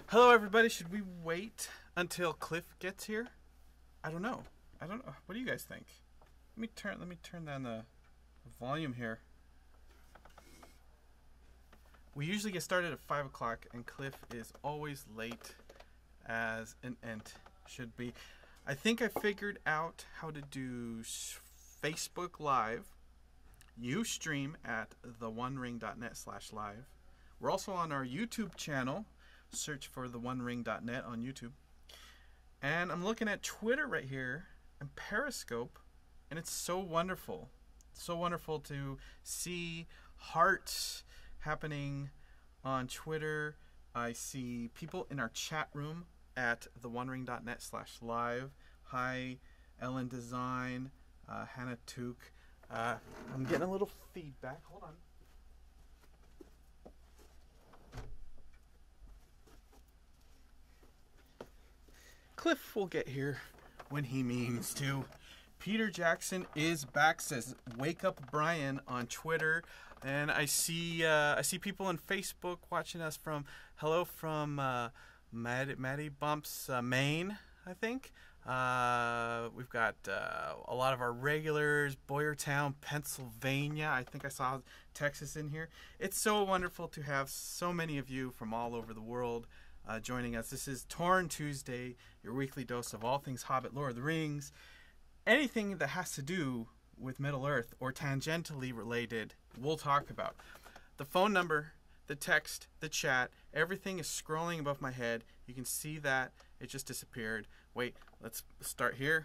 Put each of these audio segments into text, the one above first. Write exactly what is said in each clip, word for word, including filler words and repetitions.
Hello, everybody. Should we wait until Cliff gets here? I don't know. I don't know. What do you guys think? Let me turn. Let me turn down the volume here. We usually get started at five o'clock, and Cliff is always late, as an ent should be. I think I figured out how to do Facebook Live. You stream at the one ring dot net slash live. We're also on our YouTube channel. Search for the one ring dot net on YouTube. And I'm looking at Twitter right here and Periscope, and it's so wonderful. It's so wonderful to see hearts happening on Twitter. I see people in our chat room at the one ring dot net slash live. Hi, Ellen Design, uh, Hannah Took. Uh, I'm getting a little feedback. Hold on. Cliff will get here when he means to. Peter Jackson is back, says Wake Up Brian on Twitter. And I see uh, I see people on Facebook watching us from, hello from uh, Maddie, Maddie Bumps, uh, Maine, I think. Uh, we've got uh, a lot of our regulars, Boyertown, Pennsylvania. I think I saw Texas in here. It's so wonderful to have so many of you from all over the world Uh, joining us. This is Torn Tuesday, your weekly dose of all things Hobbit, Lord of the Rings, anything that has to do with Middle Earth or tangentially related, we'll talk about. The phone number, the text, the chat, everything is scrolling above my head. You can see that it just disappeared. Wait, let's start here.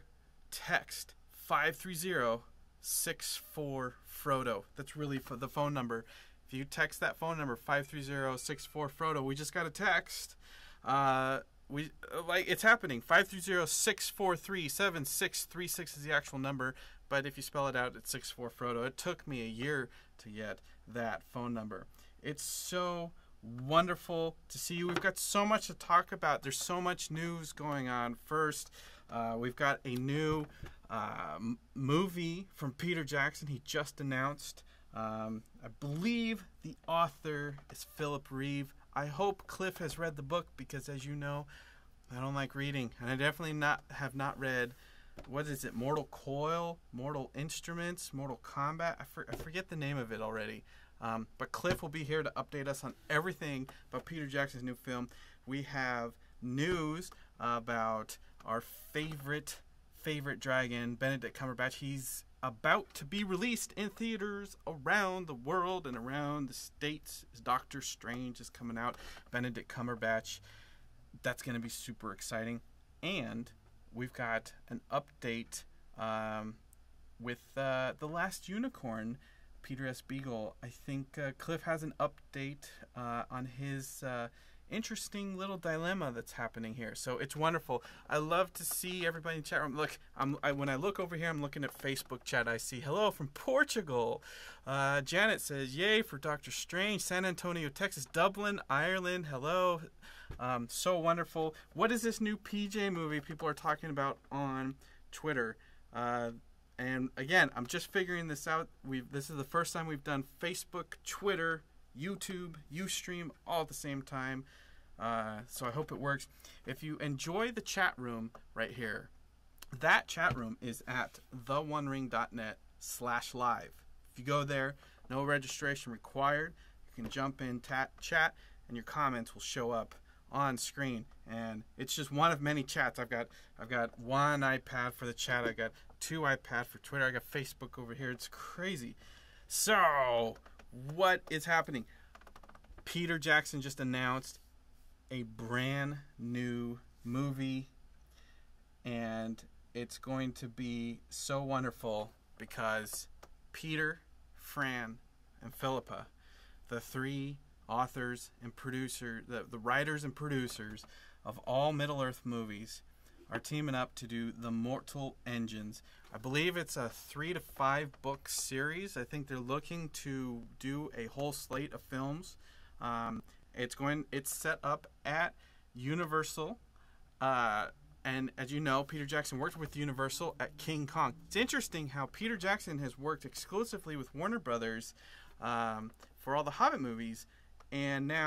Text five three zero, six four, Frodo. That's really for the phone number. If you text that phone number five three zero, six four, Frodo, we just got a text. Uh, we like it's happening. five three zero, six four three, seven six three six is the actual number, but if you spell it out, it's six four, Frodo. It took me a year to get that phone number. It's so wonderful to see you. We've got so much to talk about. There's so much news going on. First, uh, we've got a new uh, movie from Peter Jackson. He just announced. Um, I believe the author is Philip Reeve. I hope Cliff has read the book because, as you know, I don't like reading, and I definitely not have not read. What is it? Mortal Coil, Mortal Instruments, Mortal Kombat. I, for, I forget the name of it already. Um, but Cliff will be here to update us on everything about Peter Jackson's new film. We have news about our favorite favorite dragon, Benedict Cumberbatch. He's about to be released in theaters around the world and around the states. Doctor Strange is coming out. Benedict Cumberbatch. That's going to be super exciting. And we've got an update um, with uh, The Last Unicorn, Peter S Beagle. I think uh, Cliff has an update uh, on his uh, interesting little dilemma that's happening here. So it's wonderful. I love to see everybody in the chat room. Look, I'm, I, when I look over here, I'm looking at Facebook chat. I see hello from Portugal. Uh, Janet says, yay for Doctor Strange. San Antonio, Texas. Dublin, Ireland. Hello. Um, so wonderful. What is this new P J movie people are talking about on Twitter? Uh, and again, I'm just figuring this out. We've This is the first time we've done Facebook, Twitter, YouTube, Ustream all at the same time. Uh, so I hope it works. If you enjoy the chat room right here, that chat room is at the one ring dot net slash live. If you go there, no registration required. You can jump in, tat, chat, and your comments will show up on screen. And it's just one of many chats. I've got I've got one iPad for the chat. I got two iPad for Twitter. I got Facebook over here. It's crazy. So what is happening? Peter Jackson just announced a brand new movie, and it's going to be so wonderful because Peter, Fran, and Philippa, the three authors and producers, the, the writers and producers of all Middle-earth movies, are teaming up to do The Mortal Engines. I believe it's a three to five book series. I think they're looking to do a whole slate of films. Um, it's going. It's set up at Universal, uh, and as you know, Peter Jackson worked with Universal at King Kong. It's interesting how Peter Jackson has worked exclusively with Warner Brothers um, for all the Hobbit movies, and now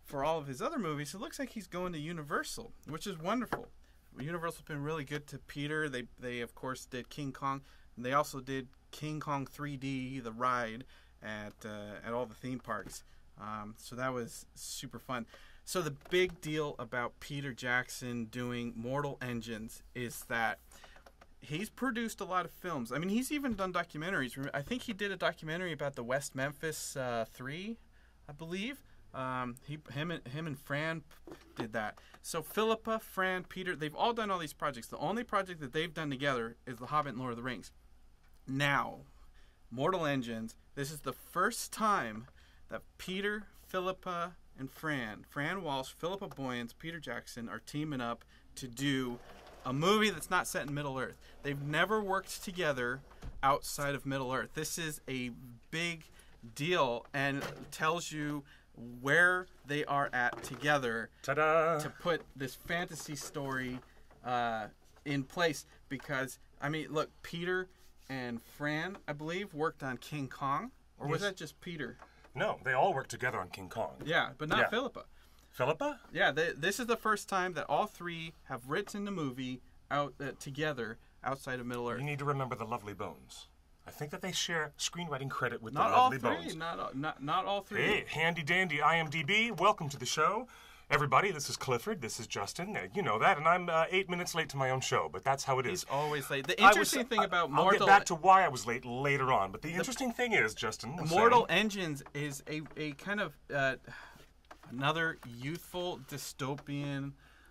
for all of his other movies, it looks like he's going to Universal, which is wonderful. Universal's been really good to Peter. They, they of course, did King Kong. And they also did King Kong three D, the ride, at uh, at all the theme parks. Um, so that was super fun. So the big deal about Peter Jackson doing Mortal Engines is that he's produced a lot of films. I mean, he's even done documentaries. I think he did a documentary about the West Memphis uh, three, I believe. Um, he, him, and him and Fran did that. So Philippa, Fran, Peter, they've all done all these projects. The only project that they've done together is The Hobbit and Lord of the Rings. Now, Mortal Engines, this is the first time that Peter, Philippa, and Fran, Fran Walsh, Philippa Boyens, Peter Jackson are teaming up to do a movie that's not set in Middle-earth. They've never worked together outside of Middle-earth. This is a big deal and tells you where they are at together. Ta-da! To put this fantasy story uh, in place. Because, I mean, look, Peter and Fran, I believe, worked on King Kong. Or was Yes. that just Peter? No, they all worked together on King Kong. Yeah, but not Yeah. Philippa. Philippa? Yeah, they, this is the first time that all three have written the movie out uh, together outside of Middle-earth. You need to remember the Lovely Bones. I think that they share screenwriting credit with Not the all Lovely three. Bones. Not, all- not not all three. Hey, handy dandy I M D B, welcome to the show. Everybody, this is Clifford, this is Justin, uh, you know that, and I'm uh, eight minutes late to my own show, but that's how it is. He's always late. The I was- interesting thing about I'll Mortal get back to why I was late later on, but the interesting thing is, Justin, was Mortal saying- Engines is a, a kind of uh, another youthful dystopian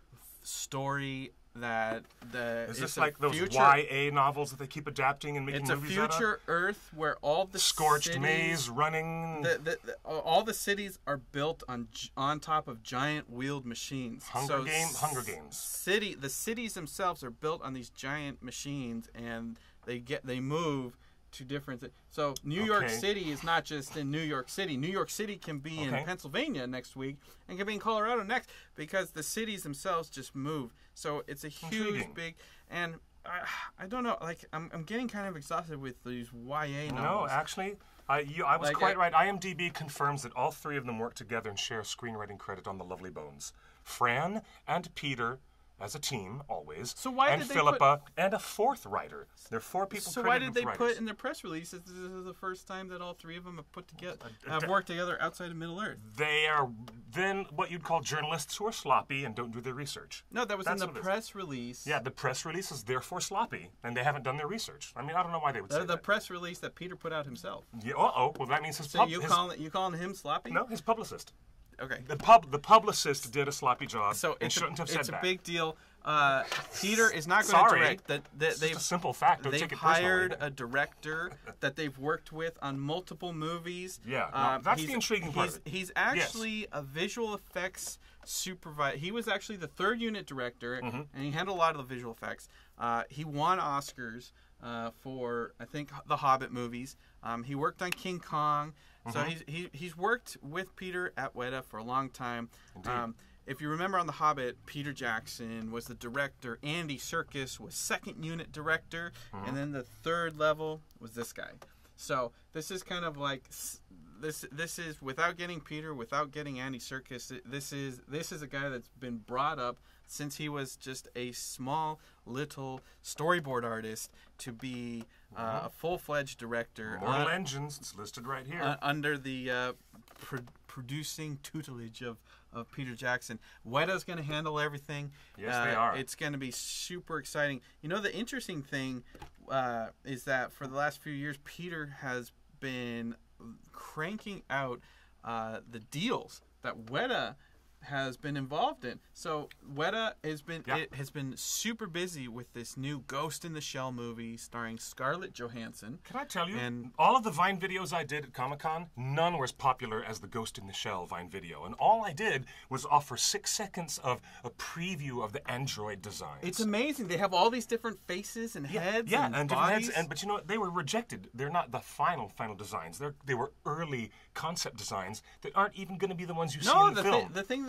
story that the Is it's this a like those future, Y A novels that they keep adapting and making It's a movies out of? future Earth where all the Scorched cities, maze running. The, the, the, all the cities are built on gi- on top of giant wheeled machines. Hunger so Game- s- Hunger Games. City, the cities themselves are built on these giant machines, and they get they move to different. Th- so New York Okay. City is not just in New York City. New York City can be in Okay. Pennsylvania next week, and can be in Colorado next, because the cities themselves just move. So it's a huge, Intriguing. big, and I, I don't know. Like I'm, I'm getting kind of exhausted with these Y A No, novels. actually, I, you, I was Like, quite I- right. I M D B confirms that all three of them work together and share screenwriting credit on The Lovely Bones. Fran and Peter as a team, always. So why and did they Philippa and a fourth writer. There are four people So why credited did they with put writers. in their press release that this is the first time that all three of them have put together uh, have d- worked together outside of Middle Earth? They are then what you'd call journalists who are sloppy and don't do their research. No, that was That's in the what it is. press release. Yeah, the press release is therefore sloppy, and they haven't done their research. I mean, I don't know why they would The, say the that. press release that Peter put out himself. Yeah, uh-oh, well, that means his, So pub- you his calling you calling him sloppy? no, his publicist. Okay. The pub, the publicist did a sloppy job So and it's a, shouldn't have said it's a that. big deal. Uh, Peter is not going to Sorry. direct. That that It's just they've a simple fact. Don't they've take it personally. hired a director that they've worked with on multiple movies. Yeah, no, Um, that's the he's- intriguing part He's, of it. he's actually a visual effects supervisor. He was actually the third unit director, Mm-hmm. and he handled a lot of the visual effects. Uh, he won Oscars uh, for, I think, the Hobbit movies. Um, he worked on King Kong. So Mm-hmm. he's he, he's worked with Peter at Weta for a long time. Indeed. Um, if you remember on The Hobbit, Peter Jackson was the director. Andy Serkis was second unit director. Mm-hmm. And then the third level was this guy. So this is kind of like s- this. This is without getting Peter, without getting Andy Serkis. This is this is a guy that's been brought up since he was just a small little storyboard artist to be uh, a full-fledged director. Mortal uh, Engines, it's listed right here. uh, under the uh, pro- producing tutelage of, of Peter Jackson. Weta's going to handle everything. Yes, uh, they are. It's going to be super exciting. You know, the interesting thing uh, is that for the last few years, Peter has been cranking out uh, the deals that Weta has been involved in. So Weta has been Yeah. it has been super busy with this new Ghost in the Shell movie starring Scarlett Johansson. Can I tell you, And- all of the Vine videos I did at Comic-Con, none were as popular as the Ghost in the Shell Vine video. And all I did was offer six seconds of a preview of the android designs. It's amazing. They have all these different faces and heads yeah, and, and different bodies. heads, and but you know what? They were rejected. They're not the final final designs. They're they were early concept designs that aren't even going to be the ones you see no, in the, the, film. thi- the thing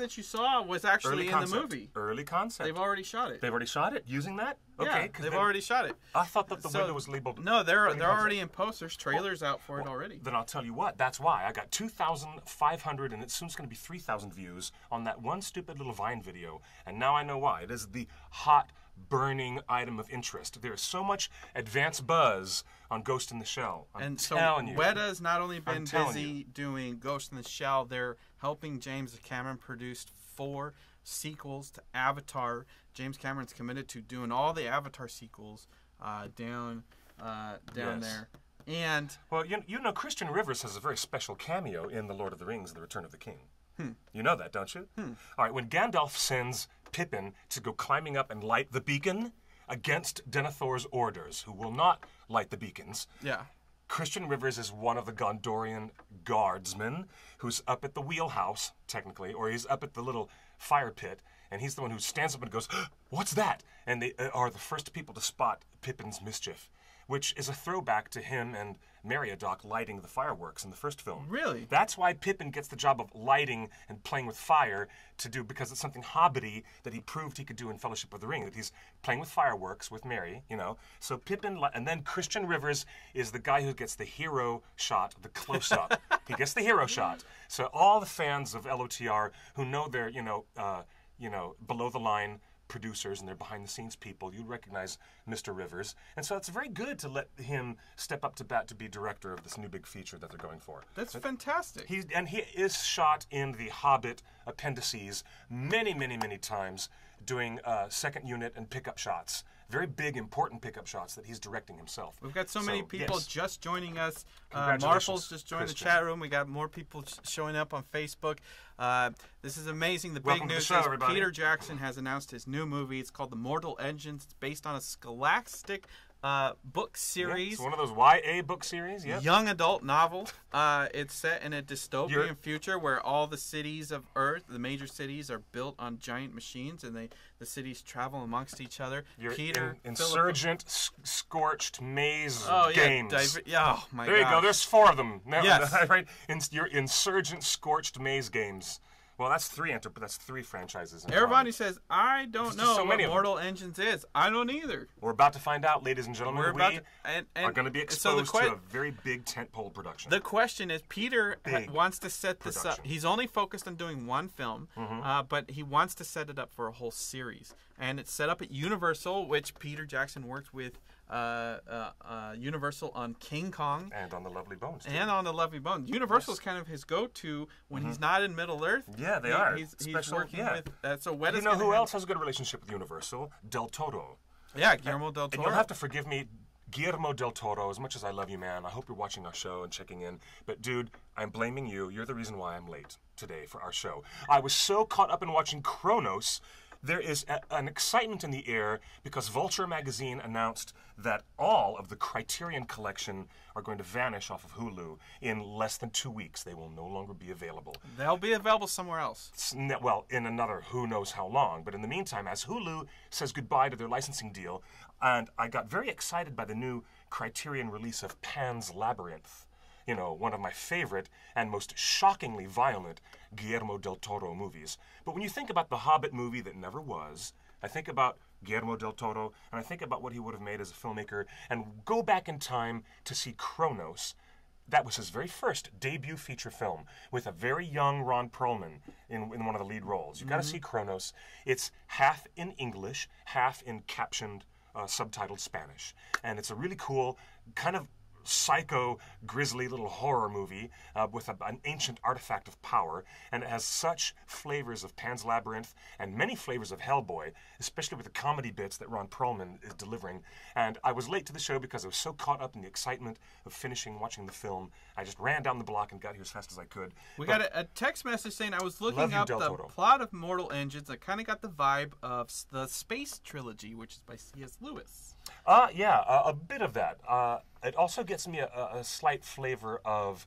that you saw was actually Early in concept. the movie. Early concept. They've already shot it. They've already shot it using that? Okay. Yeah, 'cause they've then- already shot it. I thought that the So- window was labeled. No, they're early they're concept. already in post. There's trailers out for it already. Then I'll tell you what, that's why. I got two thousand five hundred, and it's soon going to be three thousand views on that one stupid little Vine video. And now I know why. It is the hot, burning item of interest. There is so much advanced buzz on Ghost in the Shell. I'm And so telling you. Weta's not only been I'm telling busy you. doing Ghost in the Shell, they're helping James Cameron produce four sequels to Avatar. James Cameron's committed to doing all the Avatar sequels uh, down uh, down Yes. there. And Well, you, you know, Christian Rivers has a very special cameo in The Lord of the Rings, The Return of the King. You know that, don't you? All right, when Gandalf sends Pippin to go climbing up and light the beacon against Denethor's orders, who will not light the beacons, yeah, Christian Rivers is one of the Gondorian guardsmen who's up at the wheelhouse, technically, or he's up at the little fire pit, and he's the one who stands up and goes, "What's that?" And they uh, are the first people to spot Pippin's mischief, which is a throwback to him and Meriadoc lighting the fireworks in the first film. Really? That's why Pippin gets the job of lighting and playing with fire to do, because it's something hobbity that he proved he could do in Fellowship of the Ring, that he's playing with fireworks with Mary, you know. So Pippin, li- and then Christian Rivers is the guy who gets the hero shot, the close-up. He gets the hero shot. So all the fans of L O T R who know they're, you know, uh, you know, below-the-line producers and they're behind-the-scenes people, you recognize Mister Rivers. And so it's very good to let him step up to bat to be director of this new big feature that they're going for. that's fantastic. He, and he is shot in the Hobbit appendices many, many, many times, doing uh, second unit and pickup shots. Very big, important pickup shots that he's directing himself. We've got so, many people yes. just joining us. Uh, Congratulations, Marshall's just joined Christian. the chat room. We got more people sh- showing up on Facebook. Uh, this is amazing. The Welcome big to the news show, is everybody. Peter Jackson has announced his new movie. It's called The Mortal Engines. It's based on a scholastic uh, book Yeah, series. it's one of those Y A book series. Yep. Young adult novel. Uh, it's set in a dystopian You're- future where all the cities of Earth, the major cities, are built on giant machines, and they the cities travel amongst each other. Your Peter, in, Philip- insurgent, s- scorched maze Oh yeah, games. diver- yeah. Oh my there you go. gosh. There's four of them. Now, Yes. right. In, your insurgent, scorched maze games. Well, that's three enter, but that's three franchises. in Everybody one. says, I don't There's know just so what many of them. Mortal Engines is. I don't either. We're about to find out, ladies and gentlemen. We're about we to, and, and are going to be so exposed the que- to a very big tentpole production. The question is, Peter ha- Big wants to set this up. production. He's only focused on doing one film, Mm-hmm. uh, but he wants to set it up for a whole series. And it's set up at Universal, which Peter Jackson worked with uh, uh, uh, Universal on King Kong. and on the Lovely Bones. Too. And on the Lovely Bones. Universal's kind of his go-to when he's not in Middle Earth. Mm-hmm. Yeah, they He- are. He's, he's Special- working yeah. with. Uh, so Weta's you know gonna who have- else has a good relationship with Universal? Del Toro. Yeah, Guillermo del And Toro. you'll have to forgive me, Guillermo del Toro, as much as I love you, man. I hope you're watching our show and checking in. But, dude, I'm blaming you. You're the reason why I'm late today for our show. I was so caught up in watching Kronos. There is a, an excitement in the air because Vulture magazine announced that all of the Criterion collection are going to vanish off of Hulu in less than two weeks. They will no longer be available. They'll be available somewhere else. S- ne- Well, in another who knows how long. But in the meantime, as Hulu says goodbye to their licensing deal, and I got very excited by the new Criterion release of Pan's Labyrinth. You know, one of my favorite and most shockingly violent Guillermo del Toro movies. But when you think about the Hobbit movie that never was, I think about Guillermo del Toro, and I think about what he would have made as a filmmaker, and go back in time to see Kronos. That was his very first debut feature film with a very young Ron Perlman in, in one of the lead roles. You've got to see Kronos. It's half in English, half in captioned, uh, subtitled Spanish. And it's a really cool, kind of psycho, grisly little horror movie uh, with a, an ancient artifact of power, and it has such flavors of Pan's Labyrinth and many flavors of Hellboy, especially with the comedy bits that Ron Perlman is delivering. And I was late to the show because I was so caught up in the excitement of finishing watching the film. I just ran down the block and got here as fast as I could. We But got a, a text message saying I was Love looking you, up Del the Toro. plot of Mortal Engines. I kind of got the vibe of s- the Space Trilogy, which is by C S Lewis. Uh, yeah, uh, a bit of that. Uh, it also gets me a, a, a slight flavor of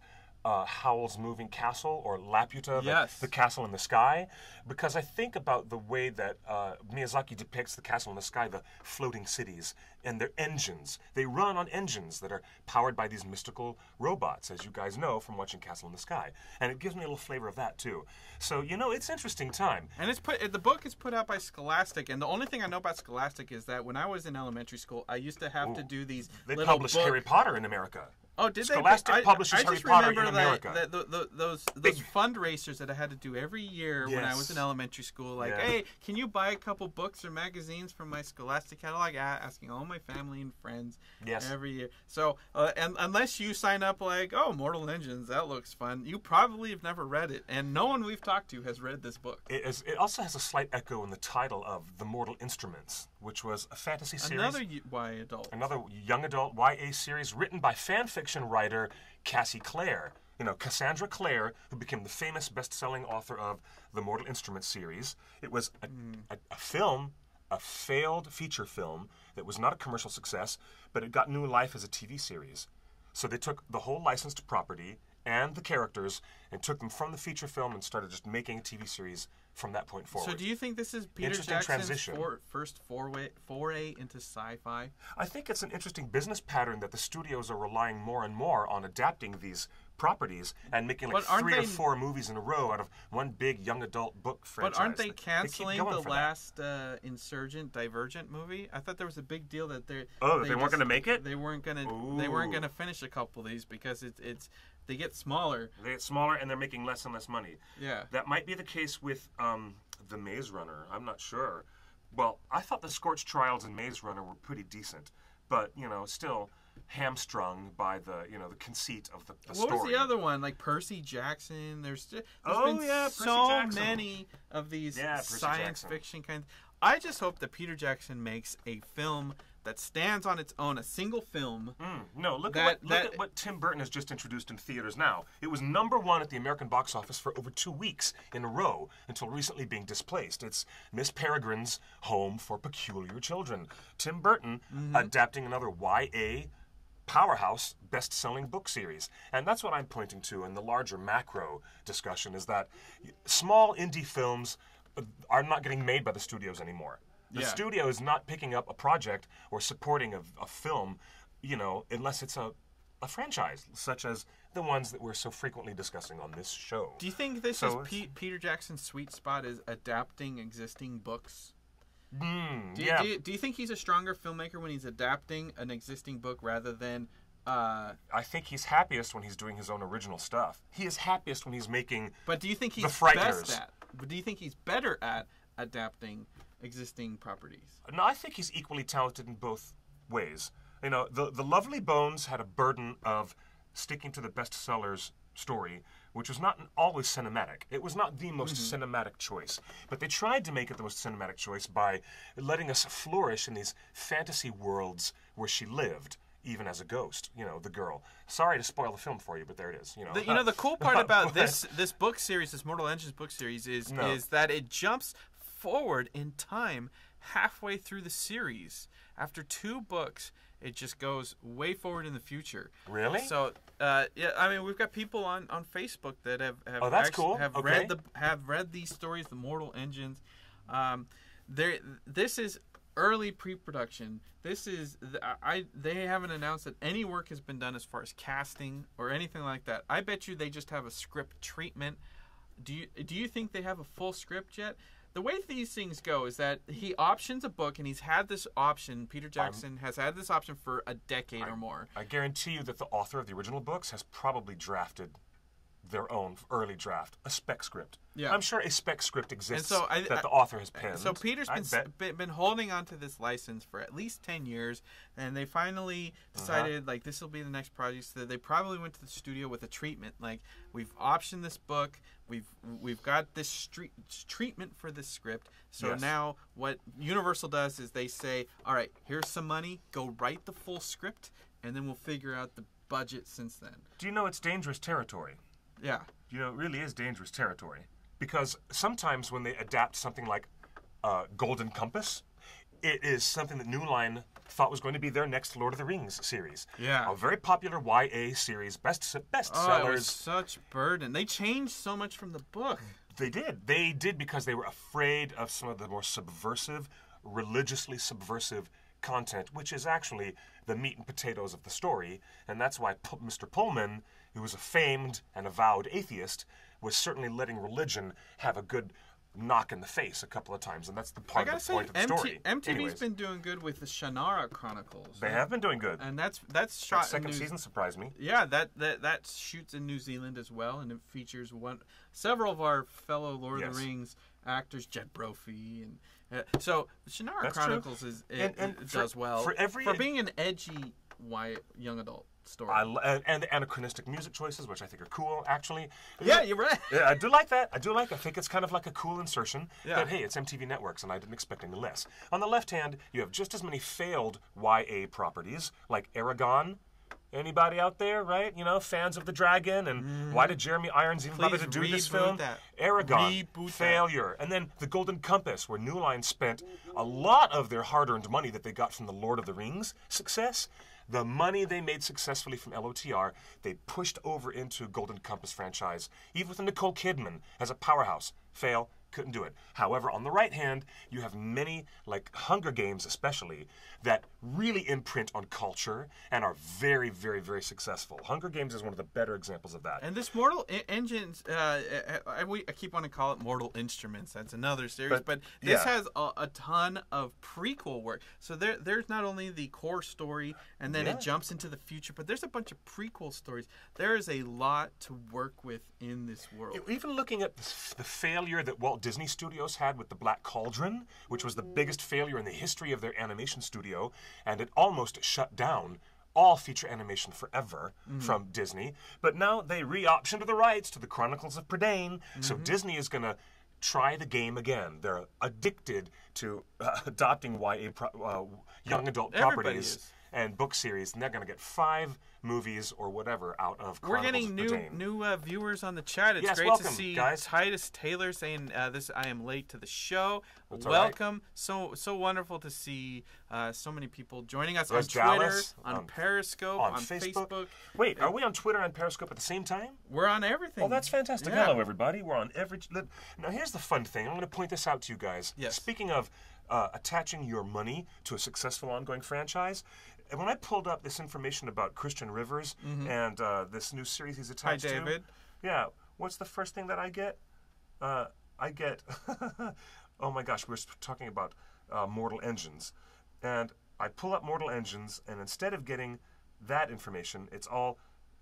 uh, Howl's Moving Castle or Laputa, Yes. the, the castle in the sky, because I think about the way that uh, Miyazaki depicts the castle in the sky, the floating cities, and their engines. They run on engines that are powered by these mystical robots, as you guys know from watching Castle in the Sky. And it gives me a little flavor of that, too. So, you know, it's interesting time. And it's put. The book is put out by Scholastic, and the only thing I know about Scholastic is that when I was in elementary school, I used to have Ooh. to do these. They little published book- Harry Potter in America. Oh, did Scholastic they? I, publishes I Harry just Potter remember in that, America. That, the, the, those those Big. fundraisers that I had to do every year when I was in Yes. elementary school. Like, Yeah. hey, can you buy a couple books or magazines from my Scholastic catalog? A- Asking all my family and friends Yes. every year. So, uh, and unless you sign up like, oh, Mortal Engines, that looks fun, you probably have never read it. And no one we've talked to has read this book. It, is, it also has a slight echo in the title of The Mortal Instruments, which was a fantasy series. Another y- Y adult. Another young adult Y A series written by fan fiction writer Cassie Clare. You know, Cassandra Clare, who became the famous best-selling author of the Mortal Instruments series. It was a, a, a film, a failed feature film that was not a commercial success, but it got new life as a T V series. So they took the whole licensed property and the characters and took them from the feature film and started just making a T V series from that point forward. So do you think this is Peter Interesting Jackson's transition. for, first foray, foray into sci-fi? I think it's an interesting business pattern that the studios are relying more and more on adapting these properties and making like But aren't three or they- four movies in a row out of one big young adult book franchise. But aren't they keep canceling going the for that. last uh, Insurgent Divergent movie? I thought there was a big deal that they Oh, that they weren't gonna make it? They weren't gonna they weren't Ooh. gonna finish a couple of these because it's it's they get smaller. They get smaller and they're making less and less money. Yeah. That might be the case with um, the Maze Runner. I'm not sure. Well, I thought the Scorched Trials and Maze Runner were pretty decent, but you know, still hamstrung by the you know the conceit of the, the What story. was the other one? Like Percy Jackson. There's there's Oh, been yeah, Percy so Jackson. many of these Yeah, Percy science Jackson. fiction kinds. I just hope that Peter Jackson makes a film that stands on its own, a single film. Mm, no, look, That- at, what, look that- at what Tim Burton has just introduced in theaters now. It was number one at the American box office for over two weeks in a row until recently being displaced. It's Miss Peregrine's Home for Peculiar Children. Tim Burton adapting another Y A powerhouse best-selling book series. And that's what I'm pointing to in the larger macro discussion is that small indie films are not getting made by the studios anymore. The Yeah. studio is not picking up a project or supporting a, a film, you know, unless it's a, a franchise, such as the ones that we're so frequently discussing on this show. Do you think this So is it's- Pe- Peter Jackson's sweet spot is adapting existing books? Mm, Do you, yeah. do, you, do you think he's a stronger filmmaker when he's adapting an existing book rather than uh, I think he's happiest when he's doing his own original stuff. He is happiest when he's making... but do you think he's Frighteners. best at but do you think he's better at adapting existing properties? No, I think he's equally talented in both ways. You know, the the Lovely Bones had a burden of sticking to the bestsellers story, which was not always cinematic. It was not the most Mm-hmm. cinematic choice, but they tried to make it the most cinematic choice by letting us flourish in these fantasy worlds where she lived, even as a ghost. You know, the girl. Sorry to spoil the film for you, but there it is. You know, The, you know the cool part about But- this this book series, this Mortal Engines book series, is No. is that it jumps forward in time halfway through the series. After two books, it just goes way forward in the future. Really? So, uh, yeah, I mean, we've got people on, on Facebook that have have, Oh, that's actu- cool. have Okay. read the have read these stories, the Mortal Engines. Um, there, this is early pre-production. This is I, I. They haven't announced that any work has been done as far as casting or anything like that. I bet you they just have a script treatment. Do you do you think they have a full script yet? The way these things go is that he options a book, and he's had this option. Peter Jackson has had this option for a decade or more. I guarantee you that the author of the original books has probably drafted their own early draft, a spec script. Yeah. I'm sure a spec script exists so I- that I- the author has penned. So Peter's I been, bet. been been holding on to this license for at least ten years, and they finally decided Uh-huh. like this will be the next project. So they probably went to the studio with a treatment. Like, we've optioned this book, we've we've got this street treatment for this script. So Yes. now what Universal does is they say, all right, here's some money, go write the full script, and then we'll figure out the budget since then. Do you know it's dangerous territory? Yeah. You know, it really is dangerous territory. Because sometimes when they adapt something like uh, Golden Compass, it is something that New Line thought was going to be their next Lord of the Rings series. Yeah. A very popular Y A series, best best Oh, sellers. it was such burden. They changed so much from the book. They did. They did because they were afraid of some of the more subversive, religiously subversive content, which is actually the meat and potatoes of the story. And that's why P- Mister Pullman, who was a famed and avowed atheist, was certainly letting religion have a good knock in the face a couple of times. And that's the part I gotta of the say, point of the M T- story. M T V's Anyways, been doing good with the Shannara Chronicles. they right? have been doing good. And that's that's shot That second in New season surprised me. Yeah, that, that that shoots in New Zealand as well, and it features one several of our fellow Lord Yes. of the Rings actors, Jed Brophy, and uh, so Shannara That's Chronicles true. is it, And- and it for- does well for every- for being an edgy white young adult story. I, lo- and, and the anachronistic music choices, which I think are cool, actually. yeah, you're right. Yeah, I do like that. I do like. I think it's kind of like a cool insertion. Yeah. But hey, it's M T V Networks, and I didn't expect any less. On the left hand, you have just as many failed Y A properties like Aragon. Anybody out there, right? You know, fans of the Dragon, and why did Jeremy Irons even bother Please to do this reboot film? that. Aragon, Reboot that. failure, and then the Golden Compass, where New Line spent a lot of their hard-earned money that they got from the Lord of the Rings success. The money they made successfully from L O T R, they pushed over into Golden Compass franchise, even with Nicole Kidman as a powerhouse. Fail, couldn't do it. However, on the right hand, you have many, like Hunger Games especially, that really imprint on culture and are very, very, very successful. Hunger Games is one of the better examples of that. And this Mortal I- Engines, uh, I, I, I keep wanting to call it Mortal Instruments. That's another series, but, But, this yeah. has a, a ton of prequel work. So there, there's not only the core story, and then Yeah. it jumps into the future, but there's a bunch of prequel stories. There is a lot to work with in this world. Even looking at the failure that Walt Disney Studios had with The Black Cauldron, which was the biggest failure in the history of their animation studio, and it almost shut down all feature animation forever Mm-hmm. from Disney. But now they re-optioned the rights to the Chronicles of Prydain, so Mm-hmm. Disney is going to try the game again. They're addicted to uh, adopting Y A pro- uh, young adult Everybody properties is. and book series, and they're going to get five movies or whatever out of We're Chronicles getting of new Prydain. new uh, viewers on the chat. It's Yes, great welcome, to see guys. Titus Taylor saying uh, this. I am late to the show. That's all right. Welcome. So so wonderful to see uh, so many people joining us There's on Twitter, Dallas, on, on- Periscope, on, on Facebook. Facebook. Wait, are we on Twitter and Periscope at the same time? We're on everything. Oh, that's fantastic. Yeah. Hello, everybody. We're on every. let- Now, here's the fun thing. I'm going to point this out to you guys. Yes. Speaking of uh, attaching your money to a successful ongoing franchise, and when I pulled up this information about Christian Rivers and uh, this new series he's Hi, attached to, David. yeah, what's the first thing that I get? Uh, I get. Oh my gosh, we were talking about uh, Mortal Engines, and I pull up Mortal Engines, and instead of getting that information, it's all.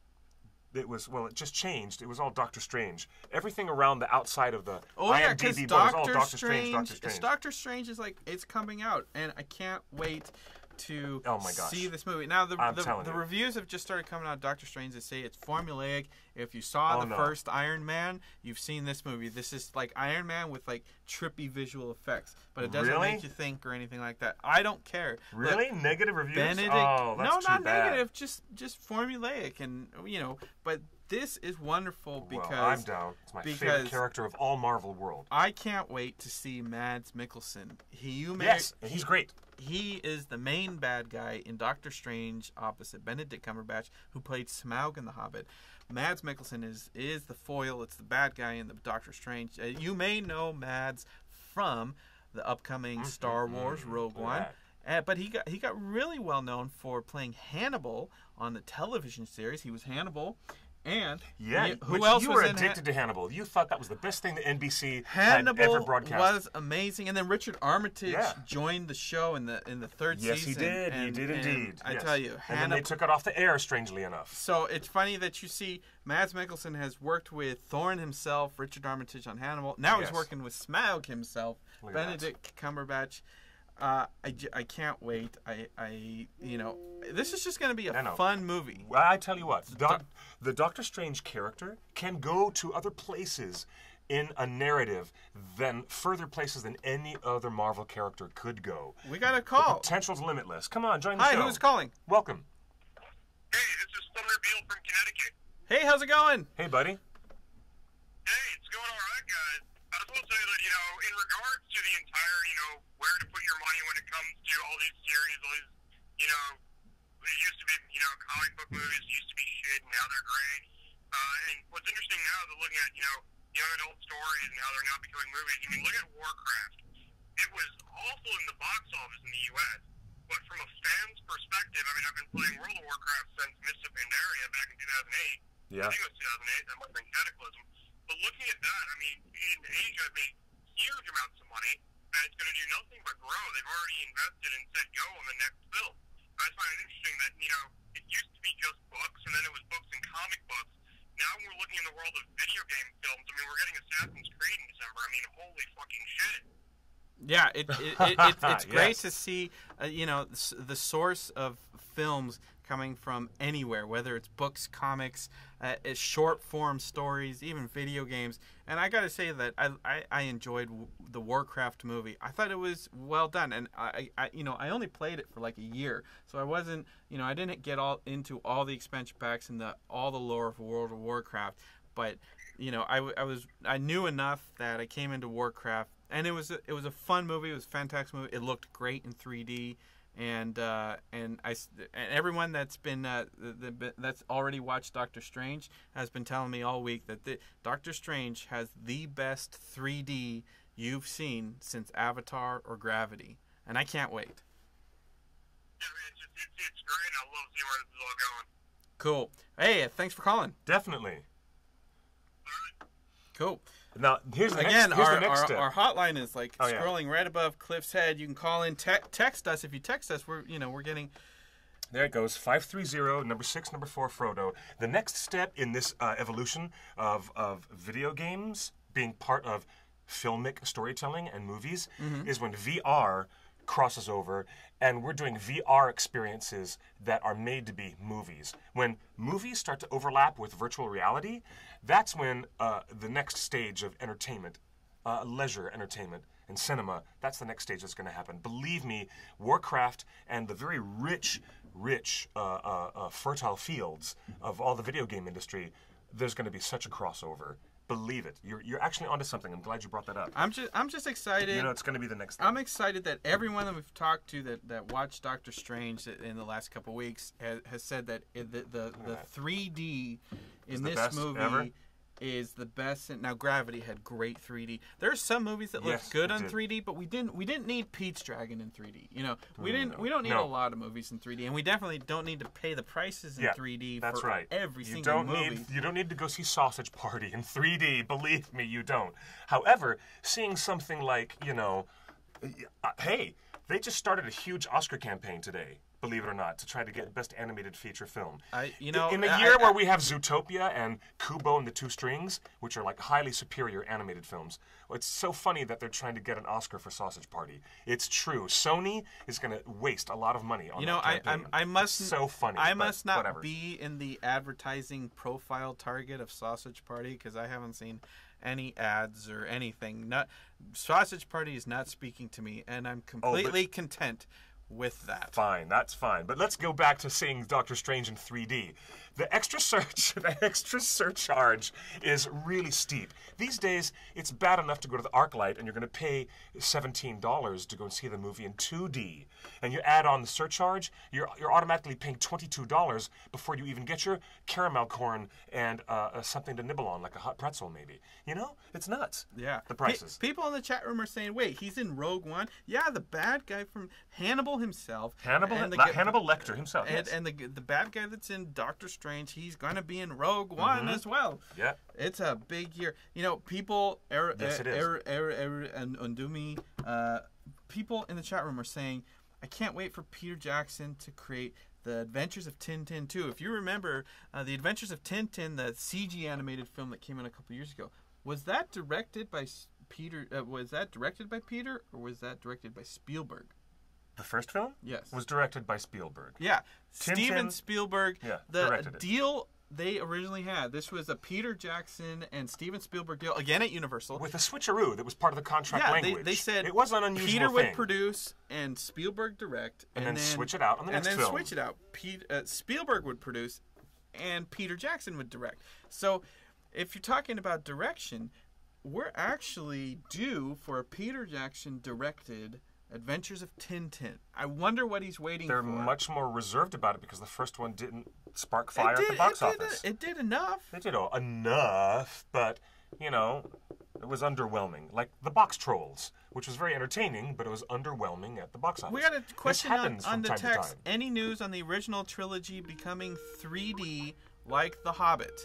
It was well. It just changed. It was all Doctor Strange. Everything around the outside of the Oh yeah, because IMDb board is all Doctor Doctor Strange. Strange, Doctor Strange. Doctor Strange is like it's coming out, and I can't wait to Oh my gosh. see this movie. Now the I'm the, telling the you. reviews have just started coming out. Of Doctor Strange, they say it's formulaic. If you saw Oh, the no. first Iron Man, you've seen this movie. This is like Iron Man with like trippy visual effects, but it doesn't Really? make you think or anything like that. I don't care. Look, Really? Negative reviews? Benedict, oh, that's no, too not bad. negative. Just just formulaic, and you know. But this is wonderful because well, I'm down. It's my because- favorite character of all Marvel world. I can't wait to see Mads Mikkelsen. He, you may, Yes, and he's great. He is the main bad guy in Doctor Strange, opposite Benedict Cumberbatch, who played Smaug in The Hobbit. Mads Mikkelsen is is the foil. It's the bad guy in the Doctor Strange. Uh, you may know Mads from the upcoming Star Wars Rogue look One. at Uh, but he got he got really well known for playing Hannibal on the television series. He was Hannibal. And Yeah, you- who which else you was were in Ha- addicted to Hannibal. You thought that was the best thing that N B C Hannibal had ever broadcast. was amazing, and then Richard Armitage Yeah. joined the show in the in the third yes, season. he did. and- he did and indeed. I yes. tell you, and then Hannibal. they took it off the air. Strangely enough. So it's funny that you see Mads Mikkelsen has worked with Thorne himself, Richard Armitage on Hannibal. Now he's Yes. working with Smaug himself, Look at that. Benedict Cumberbatch. Uh, I, j- I can't wait. I, I you know this is just going to be I a know. fun movie. Well, I tell you what, doc, the Doctor Strange character can go to other places in a narrative than further places than any other Marvel character could go. We got a The call. potential's limitless. Come on, join the Hi, show. who's calling? Welcome. Hey, this is Thunder Beal from Connecticut. Hey, how's it going? Hey, buddy. Hey, it's going all right, guys. I just want to say that, you know, in regards to the entire, you know, where to put your money when it comes to all these series, all these, you know, it used to be, you know, comic book movies used to be shit, and now they're great. Uh, and what's interesting now is looking at, you know, young adult stories and how they're now becoming movies. I mean, look at Warcraft. It was awful in the box office in the U S, but from a fan's perspective, I mean, I've been playing World of Warcraft since Mists of Pandaria back in two thousand eight. Yeah. I think it was two thousand eight. That might have been Cataclysm. But looking at that, I mean, in Asia, it made huge amounts of money, and it's going to do nothing but grow. They've already invested and said go on the next film. I just find it interesting that, you know, it used to be just books, and then it was books and comic books. Now we're looking in the world of video game films. I mean, we're getting Assassin's Creed in December. I mean, holy fucking shit. Yeah, it, it, it, it it's great Yes. to see, uh, you know, s- the source of films coming from anywhere, whether it's books, comics, uh, it's short form stories, even video games. And I gotta say that I I, I enjoyed w- the Warcraft movie. I thought it was well done, and I, I you know I only played it for like a year, so I wasn't you know I didn't get all into all the expansion packs and the all the lore of World of Warcraft, but you know I, w- I was I knew enough that I came into Warcraft, and it was a, it was a fun movie. It was a fantastic movie. It looked great in three D. And uh, and I s- and everyone that's been uh, the, the, that's already watched Doctor Strange has been telling me all week that the, Doctor Strange has the best three D you've seen since Avatar or Gravity, and I can't wait. Yeah, I mean, it's, just, it's, it's great. I love seeing where this is all going. Cool. Hey, thanks for calling. Definitely. All right. Cool. Now, here's the Again, next, here's our, the next our, step. our hotline is like Oh, yeah. scrolling right above Cliff's head. You can call in, te- text us. If you text us, we're you know we're getting. There it goes, five three zero, number six, number four, Frodo. The next step in this uh, evolution of, of video games being part of filmic storytelling and movies is when V R crosses over and we're doing V R experiences that are made to be movies. When movies start to overlap with virtual reality, that's when uh, the next stage of entertainment, uh, leisure entertainment, and cinema, that's the next stage that's going to happen. Believe me, Warcraft and the very rich, rich, uh, uh, uh, fertile fields of all the video game industry, there's going to be such a crossover. Believe it. You're, you're actually onto something. I'm glad you brought that up. I'm just I'm just excited. You know, it's going to be the next thing. I'm excited that everyone that we've talked to that, that watched Doctor Strange in the last couple of weeks has, has said that it, the the, the three D in the this best movie ever? is the best. Now, Gravity had great three D. There are some movies that look Yes, good it on did. three D, but we didn't we didn't need Pete's Dragon in three D. You know, we didn't we don't need No. a lot of movies in three D, and we definitely don't need to pay the prices in Yeah, three D that's for right. every you single don't movie. Need, you don't need to go see Sausage Party in three D. Believe me, you don't. However, seeing something like, you know, uh, hey, they just started a huge Oscar campaign today, believe it or not, to try to get Best Animated Feature Film. I- you know, in a I- year I- where we have Zootopia and Kubo and the Two Strings, which are like highly superior animated films, well, it's so funny that they're trying to get an Oscar for Sausage Party. It's true. Sony is going to waste a lot of money on You know, that I campaign. I'm, I must It's so funny. I but must not whatever. be in the advertising profile target of Sausage Party because I haven't seen any ads or anything. Not Sausage Party is not speaking to me, and I'm completely content with that. Fine, that's fine. But let's go back to seeing Doctor Strange in three D. The extra search, the extra surcharge is really steep. These days, it's bad enough to go to the ArcLight and you're going to pay seventeen dollars to go and see the movie in two D. And you add on the surcharge, you're you're automatically paying twenty-two dollars before you even get your caramel corn and uh, uh, something to nibble on, like a hot pretzel maybe. You know, it's nuts. Yeah, The prices. Pe- people in the chat room are saying, "Wait, he's in Rogue One." Yeah, the bad guy from Hannibal himself. Hannibal, and the, Le- g- Hannibal Lecter himself. and, yes. and the the bad guy that's in Doctor Strange, he's gonna be in Rogue One as well. Yeah. It's a big year. You know, people, er, Yes, it is. er, er, er, and Undumi, uh, people in the chat room are saying, I can't wait for Peter Jackson to create the Adventures of Tintin two. If you remember, uh, the Adventures of Tintin, the C G animated film that came out a couple years ago, was that directed by S- Peter? Uh, was that directed by Peter, or was that directed by Spielberg? The first film? Yes. Was directed by Spielberg. Yeah, Tintin- Steven Spielberg. Yeah, the directed it. deal they originally had. This was a Peter Jackson and Steven Spielberg deal again at Universal. With a switcheroo that was part of the contract yeah, language. they, they said it was an unusual Peter thing. would produce and Spielberg direct, And and, then switch it out on the next and then film. switch it out. Pete, uh, Spielberg would produce, and Peter Jackson would direct. So, if you're talking about direction, we're actually due for a Peter Jackson directed Adventures of Tintin. I wonder what he's waiting They're for. They're much more reserved about it because the first one didn't spark fire did, at the box it did, office. It did enough. It did oh, enough, but, you know, it was underwhelming. Like The Box Trolls, which was very entertaining, but it was underwhelming at the box office. We got a question on, happens on from the time to text. time. Any news on the original trilogy becoming three D like The Hobbit?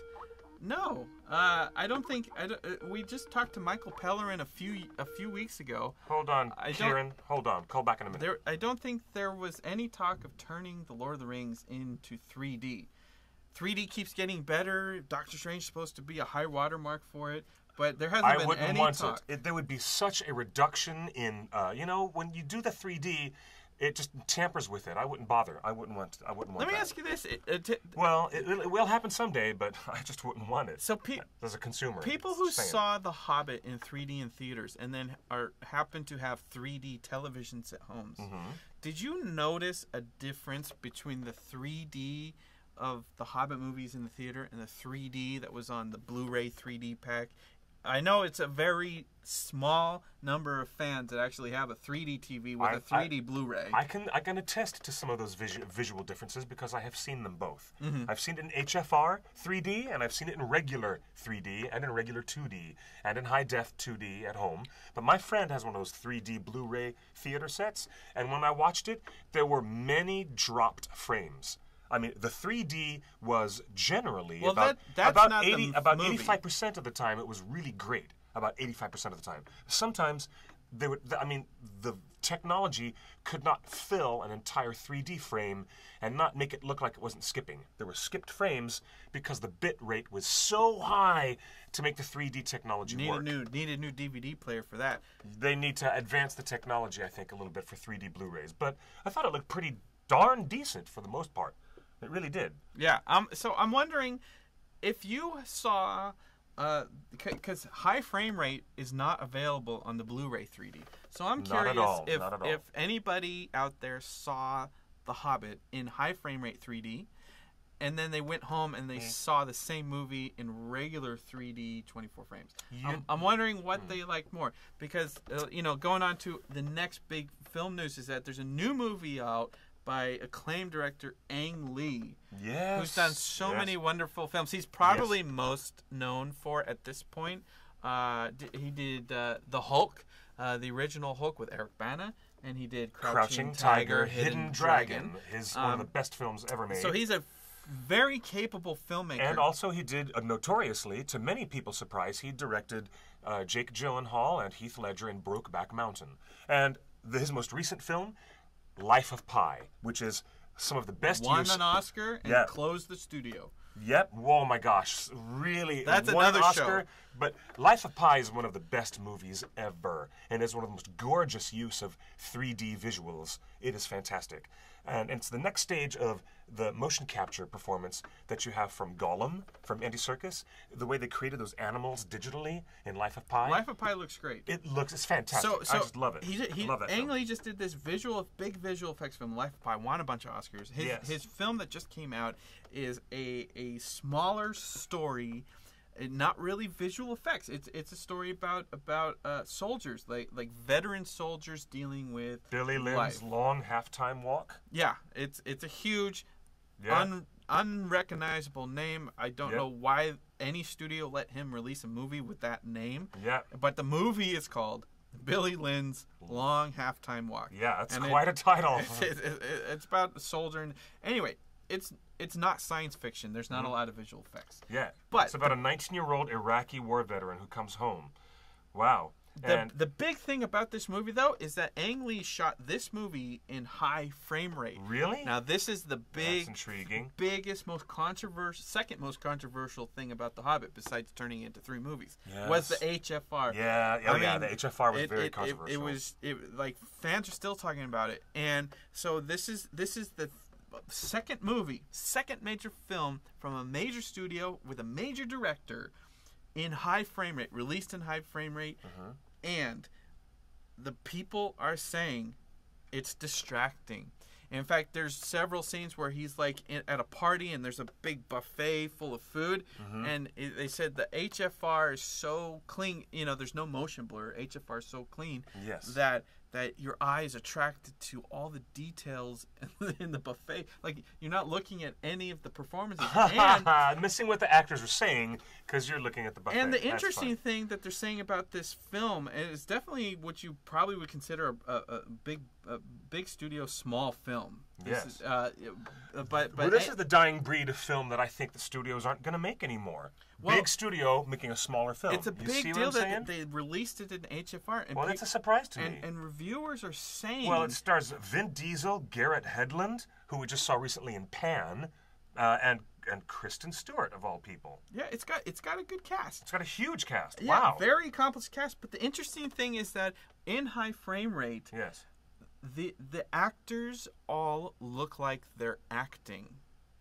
No, uh, I don't think. I don't, uh, we just talked to Michael Pellerin a few a few weeks ago. Hold on, I Kieran. Hold on. Call back in a minute. There, I don't think there was any talk of turning The Lord of the Rings into three D. three D keeps getting better. Doctor Strange is supposed to be a high watermark for it, but there hasn't I been wouldn't any want talk. it. it. There would be such a reduction in, uh, you know, when you do the three D, it just tampers with it. I wouldn't bother. I wouldn't want. I wouldn't want. Let me that. ask you this: it, it, t- Well, it, it will happen someday, but I just wouldn't want it. So, pe- as a consumer, people who saying. saw The Hobbit in three D in theaters and then are happen to have three D televisions at homes, mm-hmm. did you notice a difference between the three D of the Hobbit movies in the theater and the three D that was on the Blu-ray three D pack? I know it's a very small number of fans that actually have a three D T V with I, a three D I, Blu-ray. I can I can attest to some of those visu- visual differences because I have seen them both. Mm-hmm. I've seen it in H F R three D and I've seen it in regular three D and in regular two D and in high def two D at home. But my friend has one of those three D Blu-ray theater sets, and when I watched it, there were many dropped frames. I mean, the three D was generally well, about that, that's about not eighty the about movie. eighty-five percent of the time it was really great. About eighty-five percent of the time. Sometimes they would I mean, the technology could not fill an entire three D frame and not make it look like it wasn't skipping. There were skipped frames because the bit rate was so high to make the three D technology Need work. a new need a new D V D player for that. They need to advance the technology, I think, a little bit for three D Blu-rays. But I thought it looked pretty darn decent for the most part. It really did. Yeah. Um. So I'm wondering if you saw, uh, because high frame rate is not available on the Blu-ray three D. So I'm Not curious at all. if Not at all. if anybody out there saw The Hobbit in high frame rate three D, and then they went home and they Mm. saw the same movie in regular three D twenty-four frames. You- I'm, I'm wondering what Mm. they like more because uh, you know, going on to the next big film news is that there's a new movie out by acclaimed director Ang Lee, Yes. who's done so yes. many wonderful films. He's probably most known for, at this point, uh, d- he did uh, The Hulk, uh, the original Hulk with Eric Bana, and he did Crouching, Crouching Tiger, Tiger, Hidden Dragon. His one of the Um, best films ever made. So he's a very capable filmmaker. And also, he did, uh, notoriously, to many people's surprise, he directed uh, Jake Gyllenhaal and Heath Ledger in Brokeback Mountain. And the, his most recent film, Life of Pi, which is some of the best won use... an Oscar and Yeah. closed the studio. Yep. Oh, my gosh. Really. That's won another an Oscar. show. But Life of Pi is one of the best movies ever. And is one of the most gorgeous use of three D visuals. It is fantastic. And it's the next stage of the motion capture performance that you have from Gollum, from Andy Serkis. The way they created those animals digitally in Life of Pi. Life of Pi looks great. It looks, it's fantastic. So, so I just love it. He, he, I love that Ang film. Lee just did this visual, big visual effects film, Life of Pi, won a bunch of Oscars. His, Yes. his film that just came out is a a smaller story, uh, not really visual effects. It's it's a story about about uh, soldiers, like like veteran soldiers dealing with Billy Lynn's life. long halftime walk. Yeah, it's it's a huge, Yeah. un, unrecognizable name. I don't Yep. know why any studio let him release a movie with that name. Yeah. But the movie is called Billy Lynn's Long Halftime Walk. Yeah, that's And quite it- a title. It's, it's, it's- it's about a soldier. And, anyway, it's it's not science fiction. There's not a lot of visual effects. Yeah. But it's about a nineteen-year-old Iraqi war veteran who comes home. Wow. The, And the big thing about this movie, though, is that Ang Lee shot this movie in high frame rate. really? Now, this is the big, That's intriguing. biggest, most controversial, second most controversial thing about The Hobbit, besides turning it into three movies, Yes. was the H F R. Yeah, oh I yeah, mean, the H F R was it, very it, it, controversial. it was it, like fans are still talking about it, and so this is this is the second movie, second major film from a major studio with a major director in high frame rate, released in high frame rate, Mhm. and the people are saying it's distracting. In fact, there's several scenes where he's like in, at a party and there's a big buffet full of food, Mm-hmm. and it, they said the H F R is so clean. You know, there's no motion blur. H F R is so clean Yes. that that your eye is attracted to all the details in the buffet. Like, you're not looking at any of the performances. And, Missing what the actors are saying because you're looking at the buffet. and the That's interesting fun. thing that they're saying about this film, and it's definitely what you probably would consider a, a, a big a big studio small film. This Yes. is, uh, but but Well, this is the dying breed of film that I think the studios aren't going to make anymore. Well, Big studio making a smaller film. it's a You big see deal what I'm that saying? they released it in H F R. And Well, peop- that's a surprise to and, me. and reviewers are saying, Well, it stars Vin Diesel, Garrett Hedlund, who we just saw recently in Pan, uh, and and Kristen Stewart of all people. yeah, it's got it's got a good cast. It's got a huge cast. Yeah, Wow. very accomplished cast. But the interesting thing is that in high frame rate, Yes. the the actors all look like they're acting,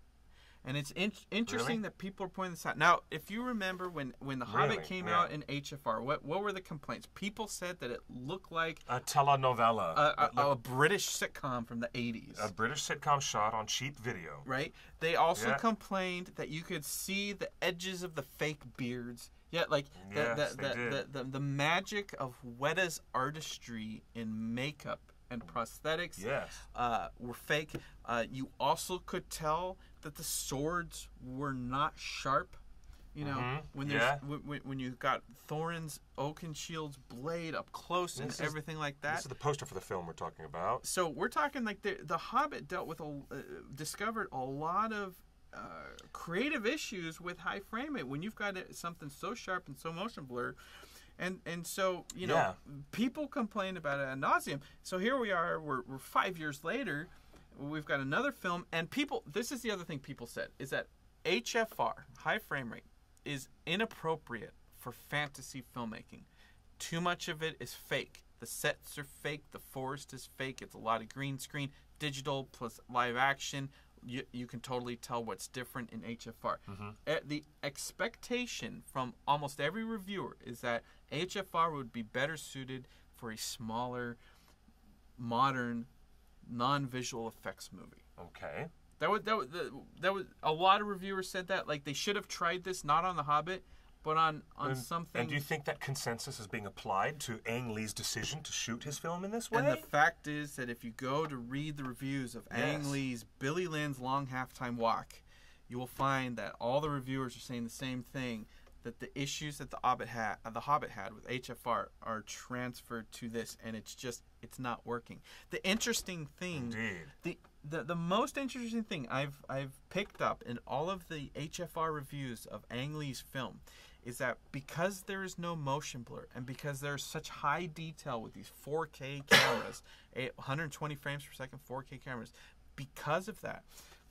and it's in, interesting Really? that people are pointing this out. Now, if you remember when when The Hobbit Really? came Yeah. out in H F R, what what were the complaints? People said that it looked like A telenovela. a, It a, a looked- British sitcom from the eighties. a British sitcom shot on cheap video. Right? They also Yeah. complained that you could see the edges of the fake beards. Yeah, like the Yes, the, they the, did. the, the the magic of Weta's artistry in makeup and prosthetics Yes. uh, were fake. Uh, you also could tell that the swords were not sharp. You know, Mhm, when there's yeah. when, when you got Thorin's Oakenshield's blade up close and This is- everything like that. This is the poster for the film we're talking about. So we're talking like the the Hobbit dealt with a uh, discovered a lot of uh, creative issues with high frame rate when you've got it, something so sharp and so motion blur, and and so you know Yeah. people complain about it ad nauseum. So here we are, we're we're five years later, we've got another film, and people. This is the other thing people said is that H F R high frame rate is inappropriate for fantasy filmmaking. Too much of it is fake. The sets are fake. The forest is fake. It's a lot of green screen, digital plus live action. You, you can totally tell what's different in H F R. Mm-hmm. Uh, the expectation from almost every reviewer is that H F R would be better suited for a smaller, modern, non-visual effects movie. Okay. That was that was that was a lot of reviewers said that like they should have tried this not on The Hobbit, but on on And, something. and do you think that consensus is being applied to Ang Lee's decision to shoot his film in this way? And the fact is that if you go to read the reviews of Ang Yes. Lee's Billy Lynn's Long Halftime Walk, you will find that all the reviewers are saying the same thing, that the issues that the Hobbit had, uh, the Hobbit had with H F R are transferred to this, and it's just it's not working. The interesting thing, Indeed. the the the most interesting thing I've I've picked up in all of the H F R reviews of Ang Lee's film is that because there is no motion blur and because there's such high detail with these four K cameras, one hundred twenty frames per second four K cameras, because of that,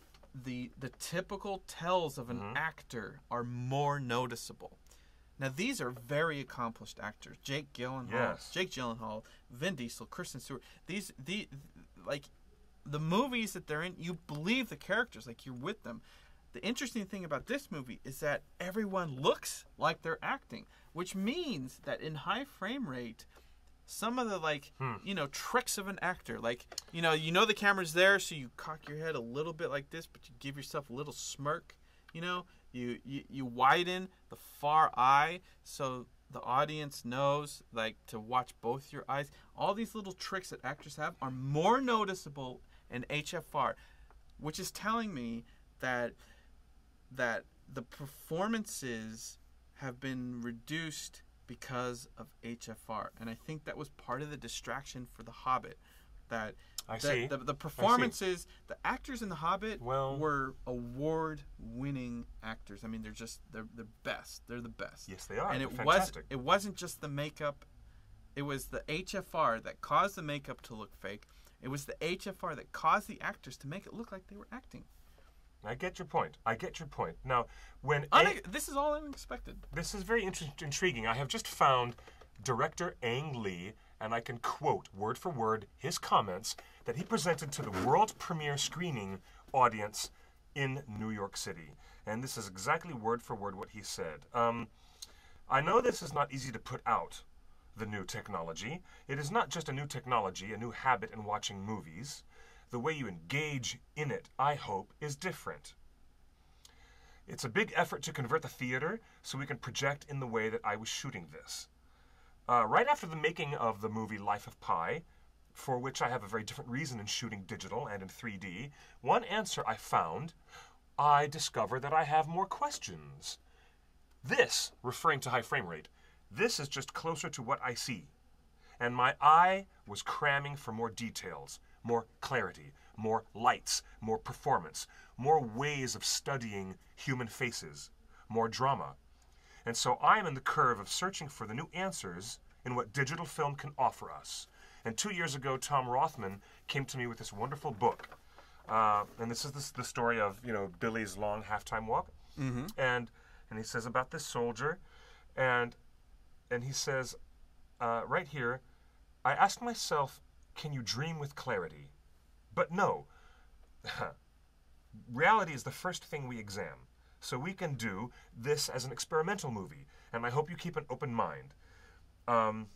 the the typical tells of an Mhm. actor are more noticeable. Now these are very accomplished actors. Jake Gyllenhaal, Yes. Jake Gyllenhaal, Vin Diesel, Kristen Stewart. These the like the movies that they're in, you believe the characters, like you're with them. The interesting thing about this movie is that everyone looks like they're acting, which means that in high frame rate, some of the like Hmm. you know tricks of an actor, like you know you know the camera's there, so you cock your head a little bit like this, but you give yourself a little smirk. You know, you you, you widen the far eye so the audience knows like to watch both your eyes. All these little tricks that actors have are more noticeable in H F R, which is telling me that that the performances have been reduced because of H F R, and I think that was part of the distraction for The Hobbit. That I the, see. the, the performances, the actors in The Hobbit Well- were award-winning actors. I mean, they're just they're the best. They're the best. Yes, they are. And They're it was fantastic. it wasn't just the makeup. It was the H F R that caused the makeup to look fake. It was the H F R that caused the actors to make it look like they were acting. I get your point. I get your point. Now, when Une- A- this is all unexpected. this is very inter- intriguing. I have just found director Ang Lee, and I can quote word for word his comments that he presented to the world premiere screening audience in New York City. And this is exactly word for word what he said. Um, I know this is not easy to put out, the new technology. It is not just a new technology, a new habit in watching movies. the way you engage in it, I hope, is different. It's a big effort to convert the theater so we can project in the way that I was shooting this. Uh, right after the making of the movie Life of Pi, for which I have a very different reason in shooting digital and in three D, one answer I found, I discovered that I have more questions. This, referring to high frame rate, this is just closer to what I see. And my eye was cramming for more details, more clarity, more lights, more performance, more ways of studying human faces, more drama. And so I am in the curve of searching for the new answers in what digital film can offer us. And two years ago, Tom Rothman came to me with this wonderful book. Uh, and this is this, the story of, you know, Billy's long halftime walk. Mm-hmm. And and he says about this soldier, and and he says, uh, right here, I asked myself, can you dream with clarity? But no. Reality is the first thing we examine. So we can do this as an experimental movie, and I hope you keep an open mind. Um,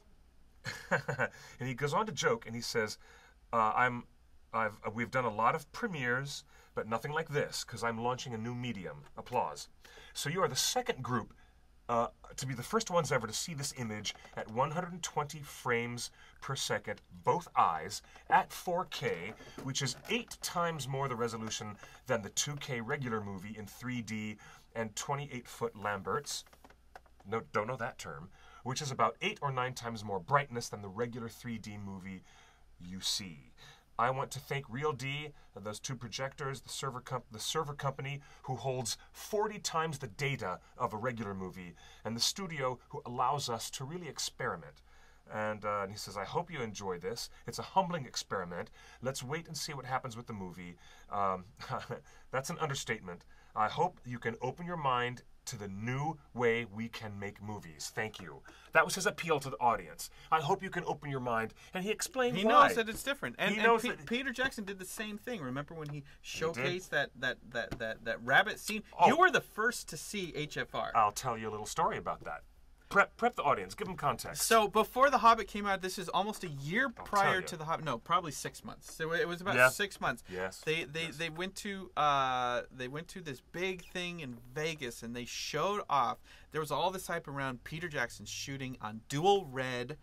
and he goes on to joke, and he says, uh, "I'm, I've, uh, we've done a lot of premieres, but nothing like this, because I'm launching a new medium." Applause. So you are the second group uh, to be the first ones ever to see this image at one hundred twenty frames per second, both eyes, at four K, which is eight times more the resolution than the two K regular movie in three D and twenty-eight foot Lamberts. No, don't know that term. Which is about eight or nine times more brightness than the regular three D movie you see. I want to thank Real D, those two projectors, the server, comp the server company who holds forty times the data of a regular movie, and the studio who allows us to really experiment. And, uh, and he says, I hope you enjoy this. It's a humbling experiment. Let's wait and see what happens with the movie. Um, that's an understatement. I hope you can open your mind to the new way we can make movies. Thank you. That was his appeal to the audience. I hope you can open your mind. And he explained he why. knows that it's different. And, he and knows P that Peter Jackson did the same thing. Remember when he He showcased that, that, that, that, that rabbit scene? Oh. You were the first to see H F R. I'll tell you a little story about that. Prep, prep the audience. Give them context. So before The Hobbit came out, this is almost a year prior you. to The Hobbit. No, probably six months. So it was about Yeah. six months. Yes. They they, Yes. they went to uh they went to this big thing in Vegas, and they showed off. There was all this hype around Peter Jackson shooting on dual red,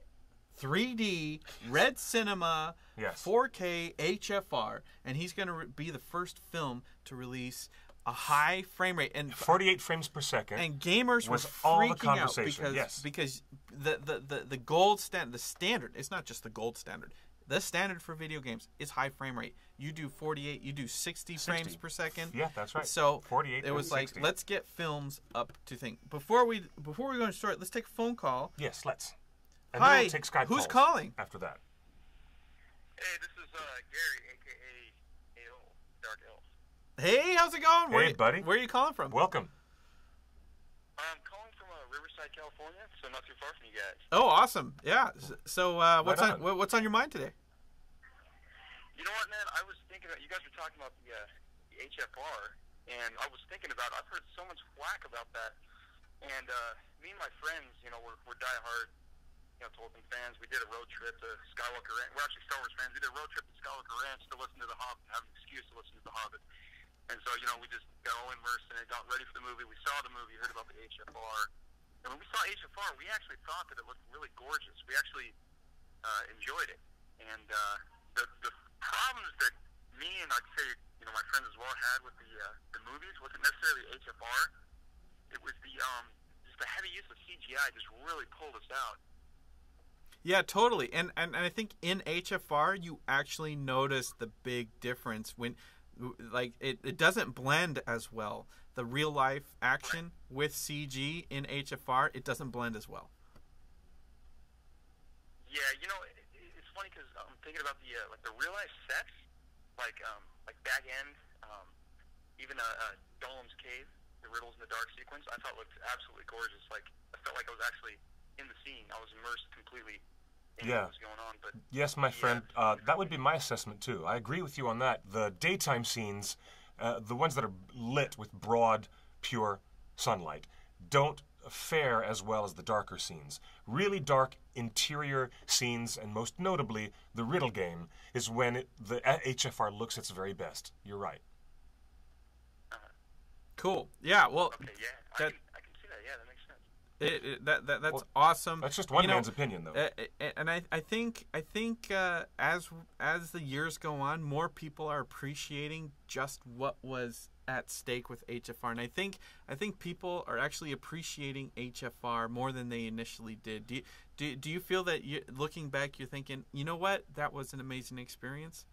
three D, red cinema, Yes. four K, H F R, and he's going to re- be the first film to release a high frame rate. And forty-eight frames per second. and gamers was were all the freaking out conversation, because yes. because the, the, the, the gold standard, the standard, it's not just the gold standard. The standard for video games is high frame rate. You do forty-eight, you do sixty, frames sixty. per second. Yeah, that's right. So forty-eight it was and like, sixty. let's get films up to thing. Before we before we go into start, let's take a phone call. Yes, let's. And Hi, then we'll take Skype who's calls calling? after that. Hey, this is uh, Gary, aka Ale, Dark Elf. Hey, how's it going? Where Hey, you- buddy. Where are you calling from? Welcome. I'm calling from uh, Riverside, California, so not too far from you guys. Oh, awesome. Yeah. S- So uh, what's Right on on. wha- what's on your mind today? You know what, man? I was thinking about, you guys were talking about the, uh, the H F R, and I was thinking about, I've heard so much flack about that. And uh, me and my friends, you know, we're, we're diehard, you know, Tolkien fans. We did a road trip to Skywalker Ranch. We're actually Star Wars fans. We did a road trip to Skywalker Ranch to listen to The Hobbit, have an excuse to listen to The Hobbit. And so, you know, we just got all immersed in it, got ready for the movie. We saw the movie, heard about the H F R. And when we saw H F R, we actually thought that it looked really gorgeous. We actually uh, enjoyed it. And uh, the, the problems that me and I'd say, you know, my friends as well had with the uh, the movies wasn't necessarily H F R. It was the um, just the heavy use of C G I just really pulled us out. Yeah, totally. And, and and I think in H F R you actually notice the big difference when, like, it, it doesn't blend as well. The real life action with C G in H F R, it doesn't blend as well. Yeah, you know, it, it's funny because I'm thinking about the uh, like the real life sets, like um, like Bag End, um, even uh, uh, Gollum's cave, the Riddles in the Dark sequence. I thought looked absolutely gorgeous. Like I felt like I was actually in the scene. I was immersed completely in Yeah. what was going on. But Yes, my Yeah. friend, uh, that would be my assessment too. I agree with you on that. The daytime scenes, uh, the ones that are lit with broad, pure sunlight, don't fair as well as the darker scenes. Really dark interior scenes, and most notably, the riddle game, is when it, the H F R looks its very best. You're right. Cool. Yeah, well, Okay, yeah, I that, can, I can see that. Yeah, that makes sense. it, it, that, that that's Well, awesome. That's just one You know, man's opinion, though. Uh, uh, and I, I think I think uh, as as the years go on, more people are appreciating just what was at stake with H F R, and I think I think people are actually appreciating H F R more than they initially did. Do you, do, do you feel that you, looking back, you're thinking, you know what, that was an amazing experience?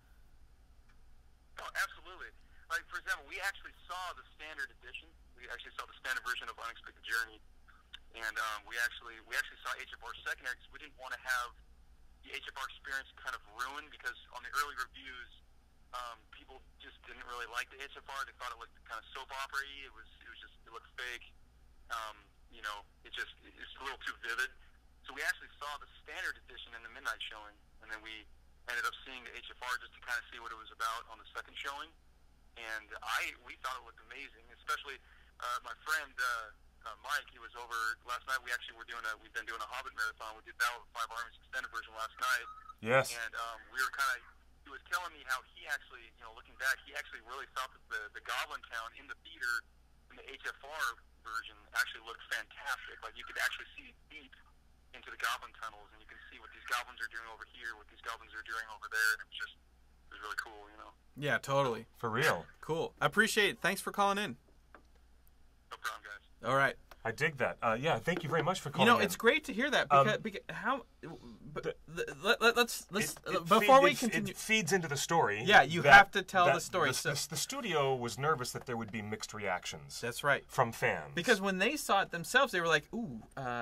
Oh, absolutely. Like, for example, we actually saw the standard edition. We actually saw the standard version of Unexpected Journey, and um, we actually we actually saw H F R secondary because we didn't want to have the H F R experience kind of ruined, because on the early reviews, um, people just didn't really like the H F R. They thought it looked kind of soap opera-y. It was it was just it looked fake. Um, you know, it just it's a little too vivid. So we actually saw the standard edition in the midnight showing, and then we ended up seeing the H F R just to kind of see what it was about on the second showing. And I, we thought it looked amazing, especially uh, my friend uh, uh, Mike. He was over last night. We actually were doing a, we've been doing a Hobbit marathon. We did Battle of the Five Armies extended version last night. Yes. And um, we were kind of, he was telling me how he actually, you know, looking back, he actually really thought that the the Goblin Town in the theater in the H F R version actually looked fantastic. Like, you could actually see deep into the Goblin tunnels, and you can see what these goblins are doing over here, what these goblins are doing over there, and it was just. It was really cool, you know. Yeah, totally. For real. Cool. I appreciate it. Thanks for calling in. No problem, guys. All right. I dig that. Uh, yeah, thank you very much for You calling know, in. it's great to hear that because, Um, because how. But the- the, let, let, let's let's It- it before feed- we it- continue. It feeds into the story. Yeah, you that- have to tell that the story, The, so- the, the studio was nervous that there would be mixed reactions That's right. from fans. Because when they saw it themselves, they were like, "Ooh, uh,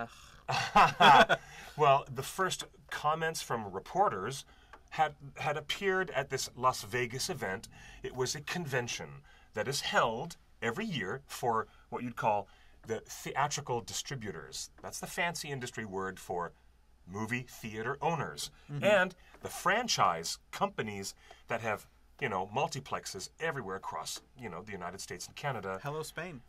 well, the first comments from reporters had had appeared at this Las Vegas event. It was a convention that is held every year for what you'd call the theatrical distributors. That's the fancy industry word for movie theater owners. And the franchise companies that have, you know, multiplexes everywhere across, you know, the United States and Canada. hello Spain."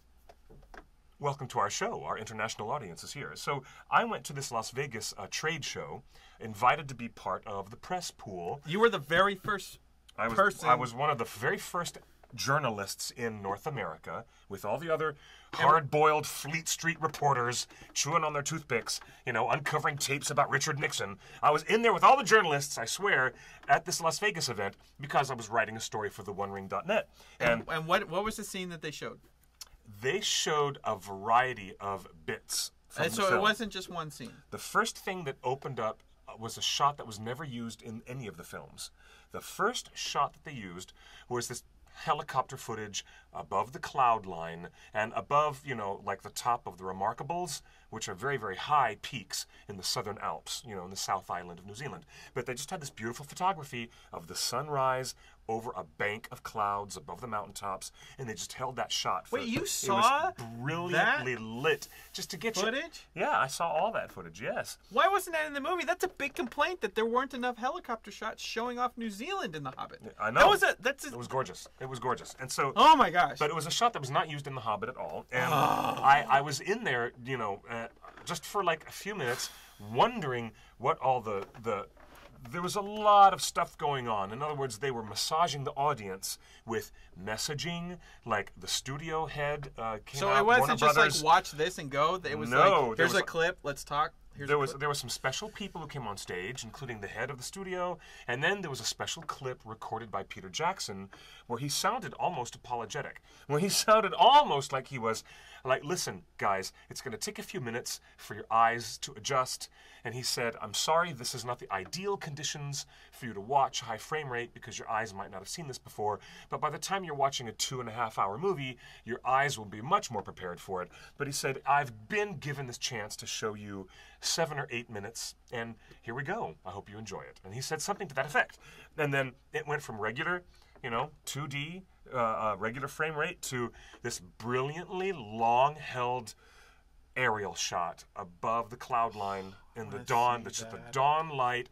Welcome to our show. Our international audience is here. So I went to this Las Vegas uh, trade show, invited to be part of the press pool. You were the very first I was, person. I was one of the very first journalists in North America, with all the other hard-boiled Fleet Street reporters chewing on their toothpicks, you know, uncovering tapes about Richard Nixon. I was in there with all the journalists, I swear, at this Las Vegas event because I was writing a story for the one ring dot net. And And what what was the scene that they showed? they showed a variety of bits from And the so it film. wasn't just one scene. The first thing that opened up was a shot that was never used in any of the films. The first shot that they used was this helicopter footage above the cloud line and above, you know, like the top of the Remarkables, which are very, very high peaks in the Southern Alps, you know, in the South Island of New Zealand. But they just had this beautiful photography of the sunrise over a bank of clouds above the mountaintops, and they just held that shot. For, Wait, you it saw was brilliantly lit, just to get you- Footage? Yeah, I saw all that footage. Yes. Why wasn't that in the movie? That's a big complaint that there weren't enough helicopter shots showing off New Zealand in The Hobbit. I know. That was a that's a, It was gorgeous. It was gorgeous. And so, oh my gosh. but it was a shot that was not used in The Hobbit at all. And I, I was in there, you know, uh, just for like a few minutes, wondering what all the the. There was a lot of stuff going on. In other words, they were massaging the audience with messaging, like the studio head uh, came so out. it wasn't Warner just Brothers. like watch this and go. It was No, like there here's was a a- clip. Let's talk. Here's There a was clip. there were some special people who came on stage, including the head of the studio, and then there was a special clip recorded by Peter Jackson where he sounded almost apologetic. Where he sounded almost like he was like, "Listen, guys, it's going to take a few minutes for your eyes to adjust." And he said, "I'm sorry, this is not the ideal conditions for you to watch high frame rate because your eyes might not have seen this before. But by the time you're watching a two and a half hour movie, your eyes will be much more prepared for it." But he said, "I've been given this chance to show you seven or eight minutes, and here we go. I hope you enjoy it." And he said something to that effect. And then it went from regular, you know, two D, uh, uh, regular frame rate to this brilliantly long-held aerial shot above the cloud line in the wanna dawn. see That's just the that. dawn light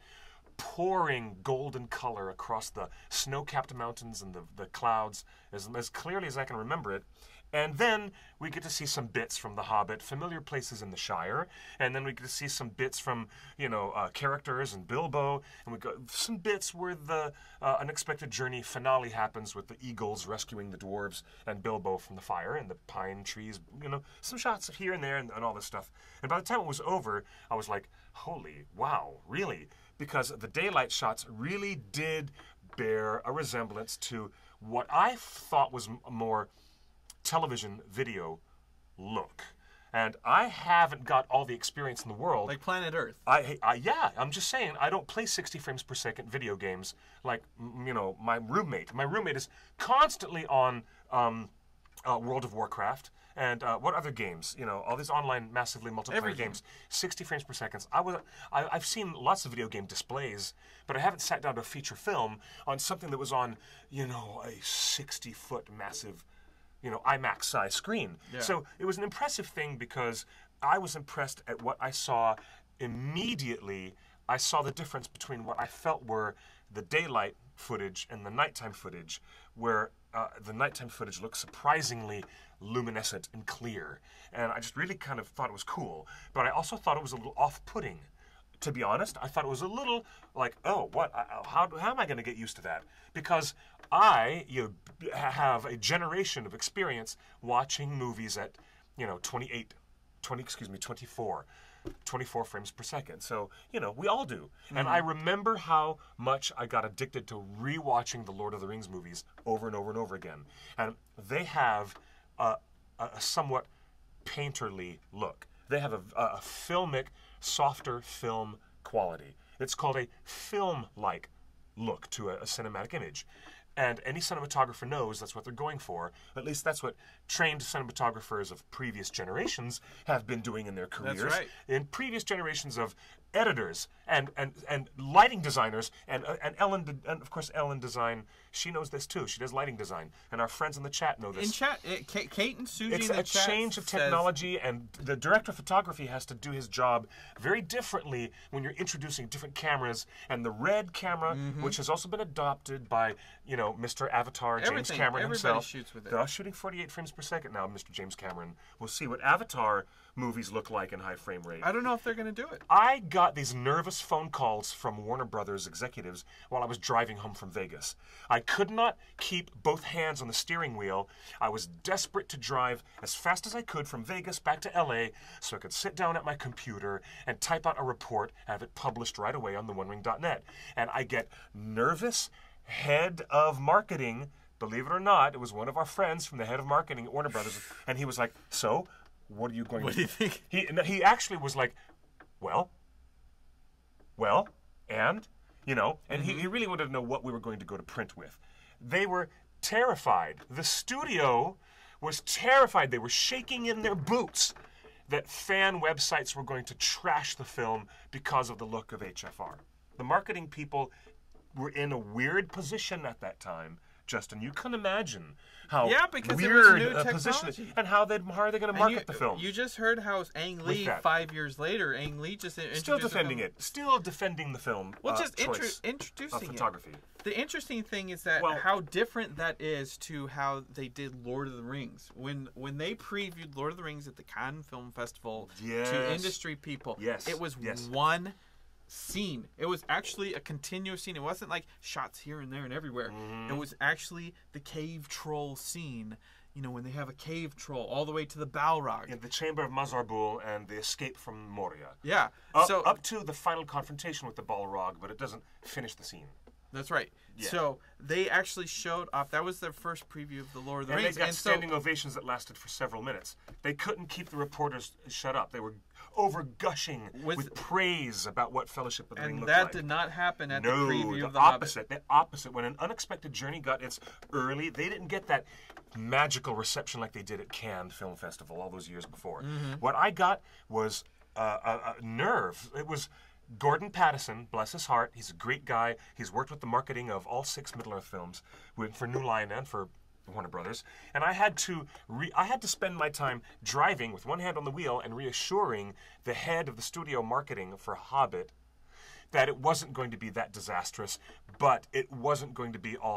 pouring golden color across the snow-capped mountains and the, the clouds as, as clearly as I can remember it. And then we get to see some bits from The Hobbit, familiar places in the Shire, and then we get to see some bits from, you know, uh, characters and Bilbo, and we got some bits where the uh, unexpected journey finale happens with the eagles rescuing the dwarves and Bilbo from the fire and the pine trees, you know, some shots here and there and, and all this stuff. And by the time it was over, I was like, holy, wow, really? Because the daylight shots really did bear a resemblance to what I thought was a more television video look. And I haven't got all the experience in the world. Like Planet Earth. I, I yeah, I'm just saying, I don't play sixty frames per second video games like, you know, my roommate. My roommate is constantly on um, uh, World of Warcraft. And uh, what other games? You know, all these online massively multiplayer Everything. games, sixty frames per second. I was, I, I've seen lots of video game displays, but I haven't sat down to a feature film on something that was on, you know, a sixty foot massive, you know, IMAX size screen. Yeah. So it was an impressive thing because I was impressed at what I saw immediately. I saw the difference between what I felt were the daylight footage and the nighttime footage, where uh, the nighttime footage looked surprisingly luminescent and clear. And I just really kind of thought it was cool. But I also thought it was a little off-putting. To be honest, I thought it was a little like, oh, what? I, how, how am I going to get used to that? Because I you know, have a generation of experience watching movies at, you know, twenty-eight, twenty, excuse me, twenty-four, twenty-four frames per second. So, you know, we all do. Mm-hmm. And I remember how much I got addicted to rewatching the Lord of the Rings movies over and over and over again. And they have a, a somewhat painterly look. They have a, a filmic, softer film quality. It's called a film-like look to a, a cinematic image. And any cinematographer knows that's what they're going for. At least that's what trained cinematographers of previous generations have been doing in their careers. That's right. In previous generations of editors and and, and lighting designers, and uh, and Ellen, did, and of course Ellen Design, she knows this too. She does lighting design, and our friends in the chat know this. In chat, it, Kate, Kate and Susie It's in the a chat change of says- technology, and the director of photography has to do his job very differently when you're introducing different cameras. And the red camera, Mm-hmm. which has also been adopted by, you know, Mister Avatar, James Everything. Cameron Everybody himself. shoots with it. They're all shooting forty-eight frames per second now, Mister James Cameron. We'll see what Avatar movies look like in high frame rate. I don't know if they're going to do it. I got these nervous phone calls from Warner Brothers executives while I was driving home from Vegas. I could not keep both hands on the steering wheel. I was desperate to drive as fast as I could from Vegas back to L A so I could sit down at my computer and type out a report, have it published right away on the one ring dot net. And I get nervous. Head of marketing, believe it or not, it was one of our friends from the head of marketing at Warner Brothers, and he was like, so, what are you going What to do you think? He, no, he actually was like, well, well, and, you know, and Mm-hmm. he, he really wanted to know what we were going to go to print with. They were terrified. The studio was terrified. They were shaking in their boots that fan websites were going to trash the film because of the look of H F R. The marketing people were in a weird position at that time, Justin. You can imagine how Yeah, because it weird was new a position technology. and how they how are they going to And market you, the film? You just heard how Ang Lee, that. five years later, Ang Lee just introduced Still the defending film. it. Still defending the film. Well, uh, just intro- choice introducing of it. photography. The interesting thing is that Well- how different that is to how they did Lord of the Rings. When when they previewed Lord of the Rings at the Cannes Film Festival Yes. to industry people, Yes, it was yes. one scene. It was actually a continuous scene. It wasn't like shots here and there and everywhere. Mm-hmm. It was actually the cave troll scene. You know, when they have a cave troll all the way to the Balrog. In the Chamber of Mazarbul and the escape from Moria. Yeah. Up, so up to the final confrontation with the Balrog, but it doesn't finish the scene. that's right. Yeah. So they actually showed off. That was their first preview of the Lord of the And Rings. they got and so standing ovations that lasted for several minutes. They couldn't keep the reporters shut up. They were over gushing with, With- praise about what Fellowship of the Ring and looked that like. did not happen at no, the preview the of the Hobbit. opposite. The opposite. When An Unexpected Journey got its early, they didn't get that magical reception like they did at Cannes Film Festival all those years before. Mm-hmm. What I got was uh, a, a nerve. It was Gordon Pattison, bless his heart. He's a great guy. He's worked with the marketing of all six Middle Earth films with, for New Line and for Warner Brothers, and I had to re- I had to spend my time driving with one hand on the wheel and reassuring the head of the studio marketing for Hobbit that it wasn't going to be that disastrous, but it wasn't going to be all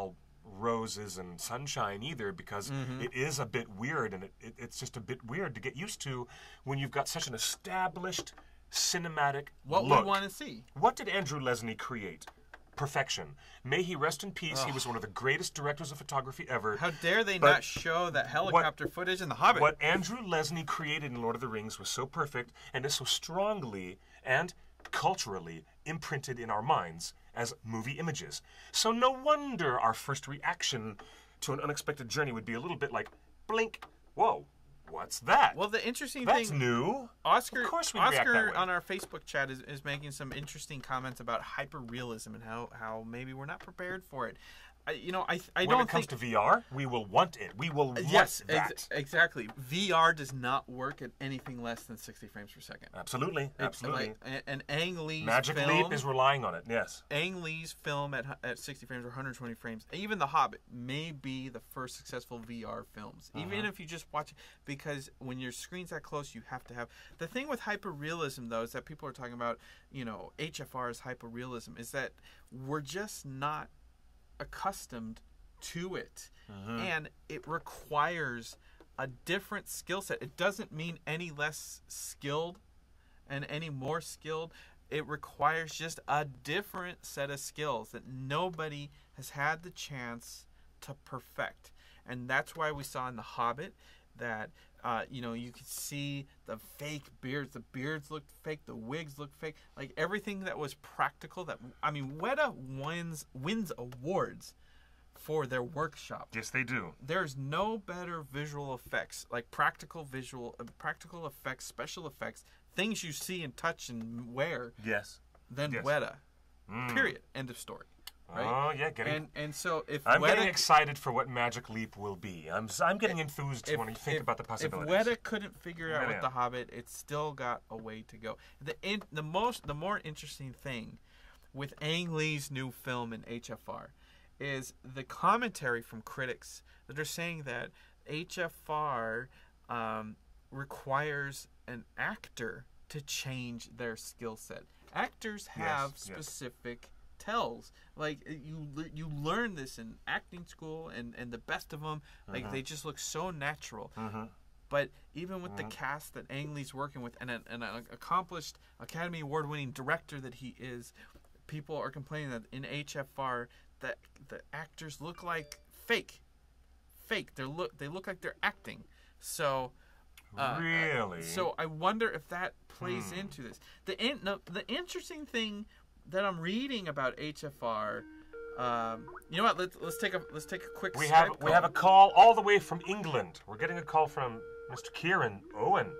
roses and sunshine either, because Mm-hmm. it is a bit weird, and it, it, it's just a bit weird to get used to when you've got such an established cinematic What look. we want to see. What did Andrew Lesnie create? Perfection. May he rest in peace. He was one of the greatest directors of photography ever. How dare they But not show that helicopter footage in The Hobbit? What Andrew Lesnie created in Lord of the Rings was so perfect and is so strongly and culturally imprinted in our minds as movie images. So no wonder our first reaction to an unexpected journey would be a little bit like, blink, whoa, what's that? Well, the interesting That's thing, new. Oscar, Of course we'd react that Oscar way. on our Facebook chat is, is making some interesting comments about hyperrealism and how, how maybe we're not prepared for it. I, you know, I I when don't it comes think to V R, we will want it. We will want yes, that. ex- exactly. V R does not work at anything less than sixty frames per second. Absolutely, It's absolutely. Like, and, and Ang Lee's Magic film, Leap is relying on it, yes. Ang Lee's film at hu- at sixty frames or one hundred twenty frames, even The Hobbit may be the first successful V R films. Even if you just watch it, because when your screen's that close, you have to have the thing with hyperrealism though is that people are talking about, you know, H F R is hyperrealism, is that we're just not accustomed to it, and it requires a different skill set. It doesn't mean any less skilled and any more skilled. It requires just a different set of skills that nobody has had the chance to perfect. And that's why we saw in The Hobbit that uh, you know, you could see the fake beards. The beards looked fake. The wigs looked fake. Like everything that was practical. That I mean, Weta wins wins awards for their workshop. Yes, they do. There's no better visual effects, like practical visual, uh, practical effects, special effects, things you see and touch and wear Yes. than Yes. Weta. Mm. Period. End of story. Right? Oh, yeah, getting... And and so if I'm Weta, getting excited for what Magic Leap will be. I'm s- I'm getting enthused if, when you think if- about the possibilities. If Weta couldn't figure it out Yeah, with yeah. The Hobbit, it's still got a way to go. The in, the most the more interesting thing with Ang Lee's new film in H F R is the commentary from critics that are saying that H F R um, requires an actor to change their skill set. Actors have Yes, yes. specific tells. Like you, le- you learn this in acting school, and, and the best of them, like Uh-huh. they just look so natural. Mm-hmm. But even with the cast that Ang Lee's working with, and an, and an accomplished Academy Award-winning director that he is, people are complaining that in H F R that the actors look like fake, fake. They look they look like they're acting. So. Uh, Really? So I wonder if that plays Hmm. into this. The in, no, the interesting thing that I'm reading about H F R, um, you know what? Let's let's take a let's take a quick. We Skype have we call. have a call all the way from England. We're getting a call from Mister Kieran Owen.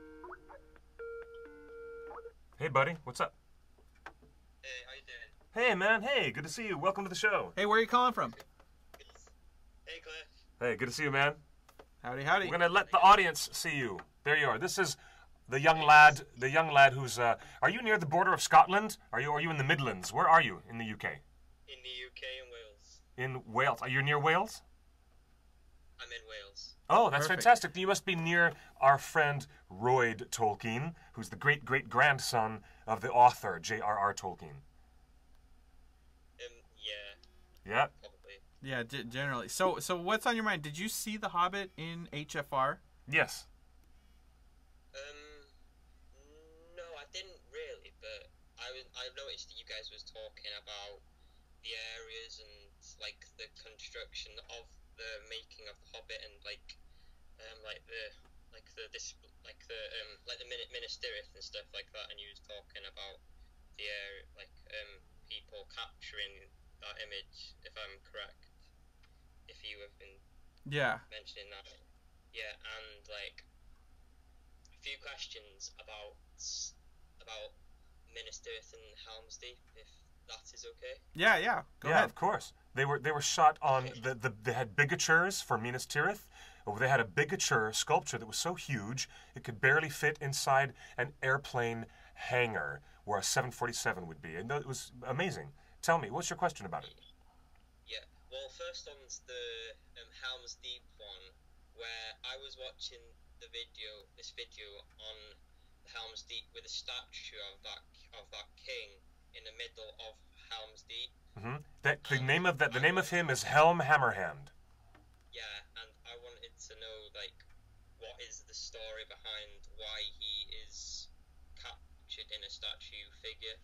Hey, buddy, what's up? Hey, how you doing? Hey, man. Hey, good to see you. Welcome to the show. Hey, where are you calling from? Hey, Cliff. Hey, good to see you, man. Howdy, howdy. We're gonna let the audience see you. There you are. This is the young lad. The young lad who's. Uh, are you near the border of Scotland? Are you? Are you in the Midlands? Where are you in the U K? In the U K and Wales. In Wales. Are you near Wales? I'm in Wales. Oh, that's Perfect. fantastic. You must be near our friend Royd Tolkien, who's the great great grandson of the author J R R Tolkien. Um, yeah, Yeah. probably. Yeah, g- generally. So so what's on your mind? Did you see The Hobbit in H F R? Yes. Um, no, I didn't really, but I was, I noticed that you guys was talking about the areas and like the construction of the making of the Hobbit and like, um, like the like the this like the um like the Min- Minas Tirith and stuff like that, and you was talking about the area like um people capturing that image, if I'm correct. If you have been Yeah. mentioning that. Yeah, and like a few questions about about Minas Tirith and Helm's Deep, if that is okay. Yeah, yeah. Go yeah, ahead. of course. They were they were shot on the, the they had bigatures for Minas Tirith. Oh, they had a bigature sculpture that was so huge it could barely fit inside an airplane hangar where a seven forty-seven would be, and it was amazing. Tell me, what's your question about it? Yeah. Well, first one's the um, Helm's Deep one, where I was watching the video, this video on the Helm's Deep with a statue of that of that king in the middle of Helm's Deep. hmm The the, the name of that the name of him is Helm Hammerhand. Yeah, and I wanted to know, like, what is the story behind why he is captured in a statue figure?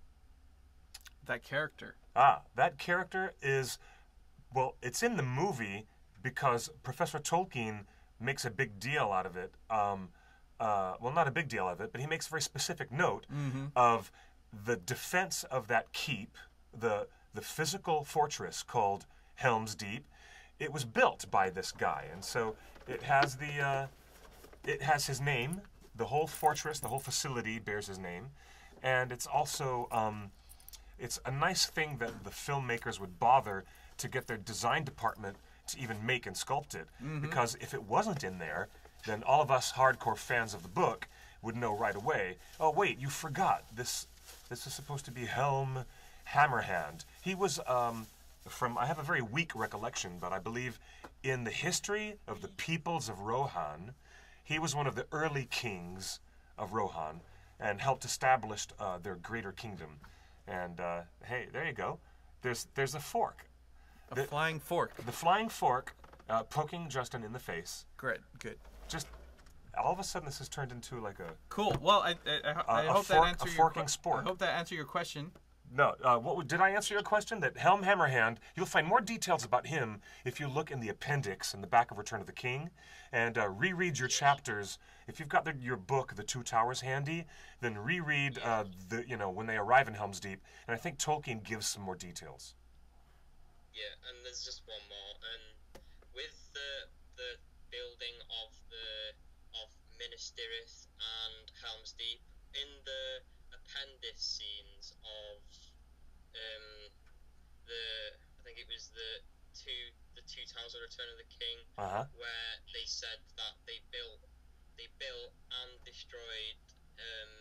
That character. Ah, that character is, well, it's in the movie because Professor Tolkien makes a big deal out of it. Um, uh, well, not a big deal of it, but he makes a very specific note Mm-hmm. of the defense of that keep, the the physical fortress called Helm's Deep. It was built by this guy, and so it has the uh, it has his name. The whole fortress, the whole facility bears his name, and it's also um, it's a nice thing that the filmmakers would bother to get their design department to even make and sculpt it, Mm-hmm. because if it wasn't in there, then all of us hardcore fans of the book would know right away. Oh wait, you forgot this. This is supposed to be Helm Hammerhand. He was um, from. I have a very weak recollection, but I believe in the history of the peoples of Rohan, he was one of the early kings of Rohan and helped establish uh, their greater kingdom. And uh, hey, there you go. There's there's a fork. A The- flying fork. The flying fork uh, poking Justin in the face. Great. Good. Just all of a sudden, this has turned into like a Cool. Well, I I, I, I a hope fork- that answered a your forking que- sport. I hope that answered your question. no. Uh, what would- did I answer your question? That Helm Hammerhand. You'll find more details about him if you look in the appendix in the back of Return of the King, and uh, reread your chapters. If you've got the, your book, The Two Towers, handy, then reread uh, the you know when they arrive in Helm's Deep, and I think Tolkien gives some more details. Yeah, and there's just one more. And with the the building of the of Minas Tirith and Helm's Deep, in the appendix scenes of um the I think it was the two the two towers of Return of the King, Uh huh. where they said that they built they built and destroyed um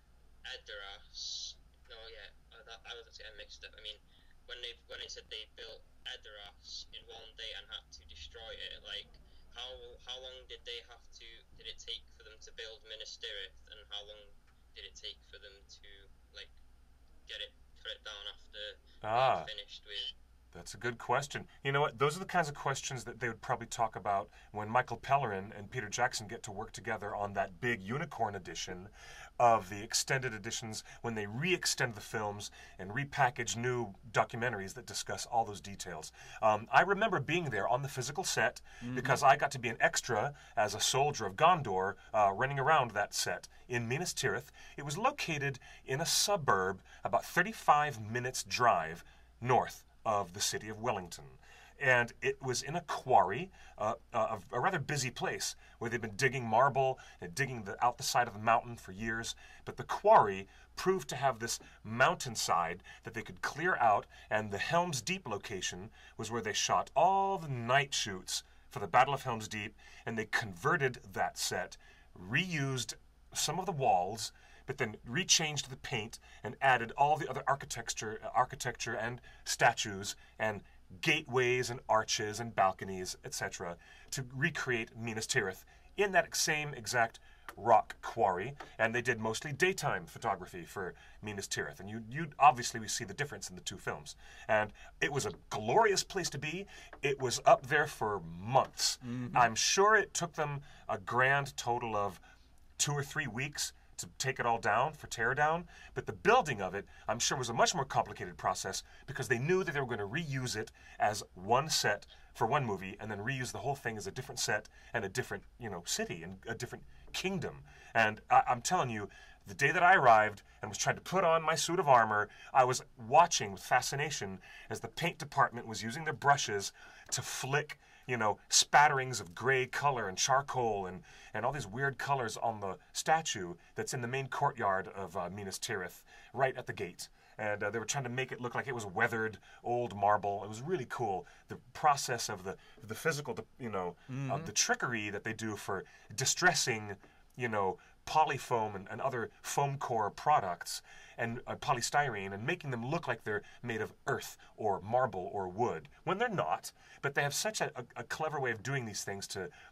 Edoras. No, yeah, uh, that, I was getting mixed up. I mean, when they when they said they built Edoras in one day and had to destroy it, like how how long did they have to did it take for them to build Minas Tirith, and how long did it take for them to like get it put it down after Ah. they finished with? That's a good question. You know what? Those are the kinds of questions that they would probably talk about when Michael Pellerin and Peter Jackson get to work together on that big unicorn edition of the extended editions, when they re-extend the films and repackage new documentaries that discuss all those details. Um, I remember being there on the physical set because I got to be an extra as a soldier of Gondor uh, running around that set in Minas Tirith. It was located in a suburb about thirty-five minutes drive north of the city of Wellington. And it was in a quarry, uh, uh, a, a rather busy place, where they've been digging marble and digging the, out the side of the mountain for years. But the quarry proved to have this mountainside that they could clear out, and the Helm's Deep location was where they shot all the night shoots for the Battle of Helm's Deep, and they converted that set, reused some of the walls, but then rechanged the paint and added all the other architecture, architecture and statues and gateways and arches and balconies, et cetera, to recreate Minas Tirith in that same exact rock quarry. And they did mostly daytime photography for Minas Tirith. And you, you obviously we see the difference in the two films. And it was a glorious place to be. It was up there for months. Mm-hmm. I'm sure it took them a grand total of two or three weeks to take it all down for teardown, but the building of it, I'm sure, was a much more complicated process because they knew that they were going to reuse it as one set for one movie and then reuse the whole thing as a different set and a different, you know, city and a different kingdom. And I, I'm telling you, the day that I arrived and was trying to put on my suit of armor, I was watching with fascination as the paint department was using their brushes to flick, you know, spatterings of gray color and charcoal and, and all these weird colors on the statue that's in the main courtyard of uh, Minas Tirith, right at the gate. And uh, they were trying to make it look like it was weathered old marble. It was really cool. The process of the the physical, you know, Mm-hmm. uh, the trickery that they do for distressing, you know, polyfoam and, and other foam core products and uh, polystyrene and making them look like they're made of earth or marble or wood when they're not. But they have such a, a, a clever way of doing these things to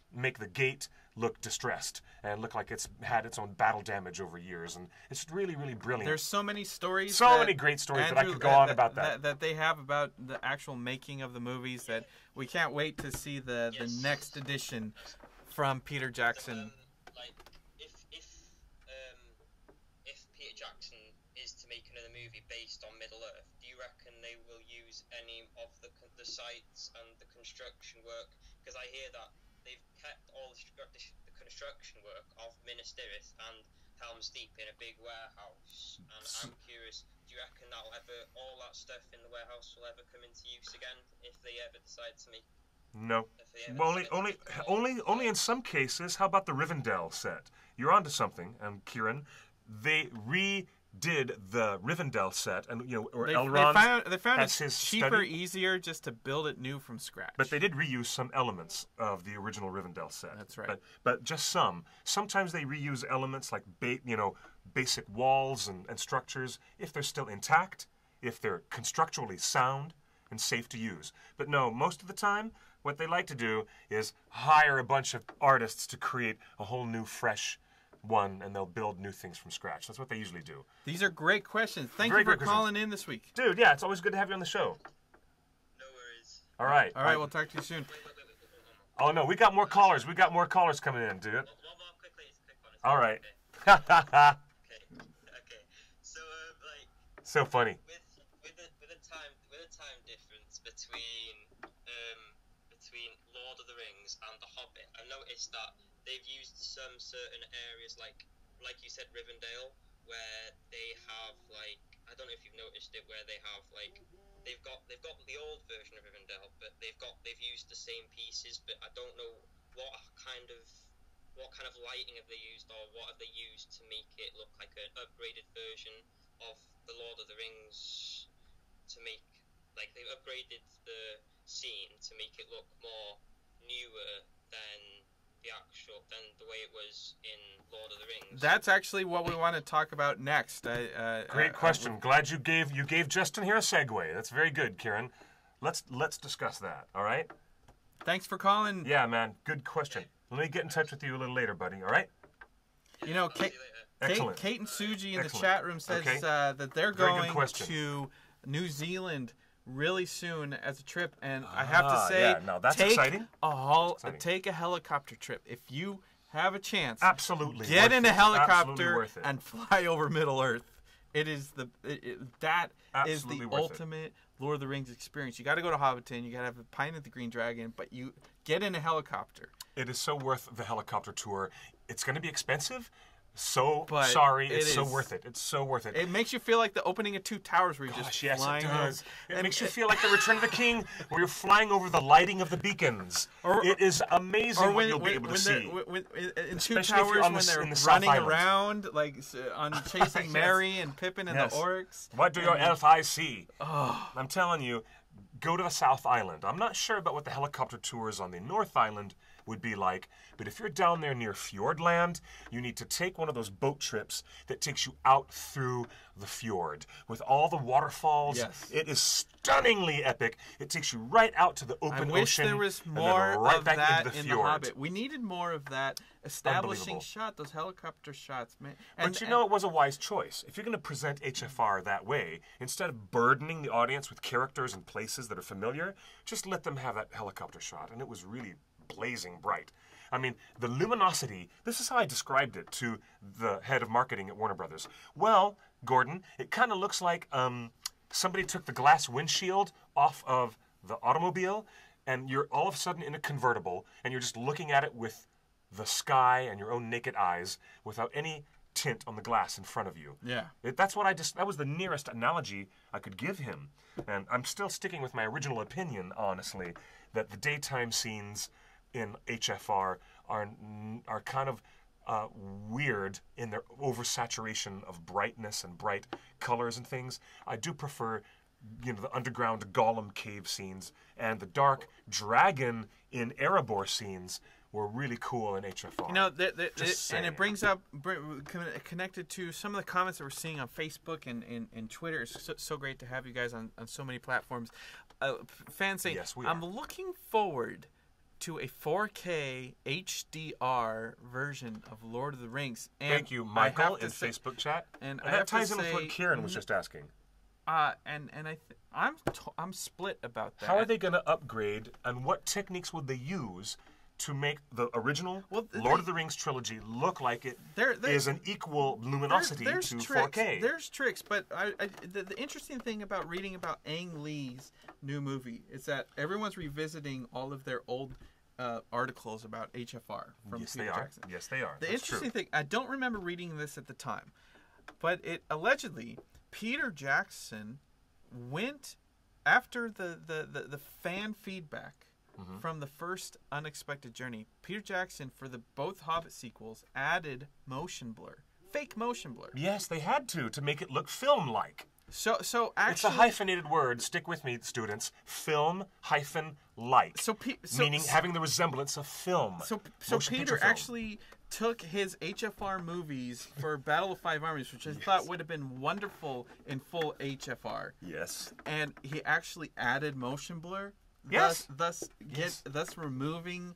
make the gate look distressed and look like it's had its own battle damage over years, and it's really, really brilliant. There's so many stories. So that many great stories Andrew, that I could go uh, on that, about that. that. That they have about the actual making of the movies that we can't wait to see the, Yes. the next edition from Peter Jackson. Um, like, if if um, if Peter Jackson is to make another movie based on Middle Earth, do you reckon they will use any of the con- the sites and the construction work? Because I hear that they've kept all the, stru- the, sh- the construction work of Minas Tirith and Helm's Deep in a big warehouse, and I'm curious, do you reckon that'll ever, all that stuff in the warehouse will ever come into use again if they ever decide to make? No. If they ever Well, only, decide to only, make more? only, only in some cases. How about the Rivendell set? You're onto something, and Kieran, they redid the Rivendell set, and you know, or They, Elrond they found, they found has it his cheaper, study. easier just to build it new from scratch. But they did reuse some elements of the original Rivendell set. That's right. But, but just some. Sometimes they reuse elements like ba- you know basic walls and, and structures if they're still intact, if they're constructually sound and safe to use. But no, most of the time, what they like to do is hire a bunch of artists to create a whole new, fresh one, and they'll build new things from scratch. That's what they usually do. These are great questions. Thank Very you for great questions. calling in this week. Dude, yeah, it's always good to have you on the show. No worries. All right. All right, we'll talk to you soon. Wait, wait, wait, wait, wait, one more. Oh, no, we got more callers. We got more callers coming in, dude. One more quickly, it's a quick one. It's All okay. right. Okay. Okay. So, um, like, So funny. with with the with the time with the time difference between um between Lord of the Rings and The Hobbit, I've noticed that they've used some certain areas, like like you said, Rivendell, where they have like, I don't know if you've noticed it, where they have like they've got they've got the old version of Rivendell, but they've got they've used the same pieces, but I don't know what kind of what kind of lighting have they used, or what have they used to make it look like an upgraded version of the Lord of the Rings, to make, like, they've upgraded the scene to make it look more newer than the actual, than the way it was in Lord of the Rings. That's actually what we want to talk about next. I, uh, Great uh, question. Glad you gave you gave Justin here a segue. That's very good, Kieran. Let's let's discuss that. All right? Thanks for calling. Yeah, man. Good question. Let me get in touch with you a little later, buddy. All right? You know, I'll see Kate, you later. Kate, Excellent. Kate and Suji in Excellent. the chat room says Okay. uh, that they're Very good going question. to New Zealand really soon as a trip, and I have to Ah, say, yeah, now that's take exciting. a hol- Exciting. take a helicopter trip if you have a chance. Absolutely. Get worth in a it. Absolutely helicopter worth it. and fly over Middle Earth. It is the it, it, that is Absolutely the worth it. ultimate Lord of the Rings experience. You got to go to Hobbiton. You got to have a pint at the Green Dragon, but you get in a helicopter. It is so worth the helicopter tour. It's going to be expensive. So But sorry. it It's so is- worth it. It's so worth it. It makes you feel like the opening of Two Towers, where you're Gosh, just yes, flying. it does. over- It and makes you feel like the Return of the King, where you're flying over the lighting of the beacons. Or- it is amazing Or what when, you'll be when, able to when see. they're- when- when- in Two Especially if you're Towers, on the when s- they're in the South running Island. around, like s- on chasing Yes. Merry and Pippin and Yes. the orcs. What do your elf eyes see? Oh, I'm telling you, go to the South Island. I'm not sure about what the helicopter tours on the North Island would be like, but if you're down there near Fjordland, you need to take one of those boat trips that takes you out through the fjord with all the waterfalls. Yes. It is stunningly epic. It takes you right out to the I open wish ocean. there was and then more right of back that into the in fjord. The Hobbit. We needed more of that establishing Unbelievable. shot, those helicopter shots, man. And, But you and- know, it was a wise choice. If you're going to present H F R that way, instead of burdening the audience with characters and places that are familiar, just let them have that helicopter shot. And it was really blazing bright. I mean, the luminosity, this is how I described it to the head of marketing at Warner Brothers. Well, Gordon, it kind of looks like um, somebody took the glass windshield off of the automobile, and you're all of a sudden in a convertible, and you're just looking at it with the sky and your own naked eyes without any tint on the glass in front of you. Yeah. It, that's what I just, that was the nearest analogy I could give him. And I'm still sticking with my original opinion, honestly, that the daytime scenes in H F R are, are kind of uh, weird in their oversaturation of brightness and bright colors and things. I do prefer, you know, the underground golem cave scenes, and the dark dragon in Erebor scenes were really cool in H F R. You know, the, the, Just it, and saying. it brings up br- con- connected to some of the comments that we're seeing on Facebook and, and, and Twitter. It's so, so great to have you guys on, on so many platforms. Uh, f- fans saying, Yes, we I'm are. looking forward to a four K H D R version of Lord of the Rings. And Thank you, I Michael, have to in say- Facebook chat. And, And, I that have to ties in with say, what Kieran was just asking. Uh, and and I th- I'm t- I'm split about that. How are they going to upgrade, and what techniques would they use to make the original Well, th- Lord they- of the Rings trilogy look like it There- there- is an equal luminosity there's, to there's tricks, four K? There's tricks, but I, I, the, the interesting thing about reading about Ang Lee's new movie is that everyone's revisiting all of their old uh, articles about H F R from Yes, Peter they are. Jackson. Yes, they are. The That's interesting true. thing, I don't remember reading this at the time, but it allegedly Peter Jackson went after the, the, the, the fan feedback Mm-hmm. from the first Unexpected Journey. Peter Jackson, for the both Hobbit sequels, added motion blur, fake motion blur. Yes, they had to, to make it look film-like. So so It's actually, a hyphenated word. Stick with me, students. Film hyphen like. So, Pe- so meaning having the resemblance of film. So, so Motion Peter picture film. actually took his H F R movies for Battle of Five Armies, which I thought would have been wonderful in full H F R, Yes. and he actually added motion blur. Yes. Thus, thus, Yes. get, thus removing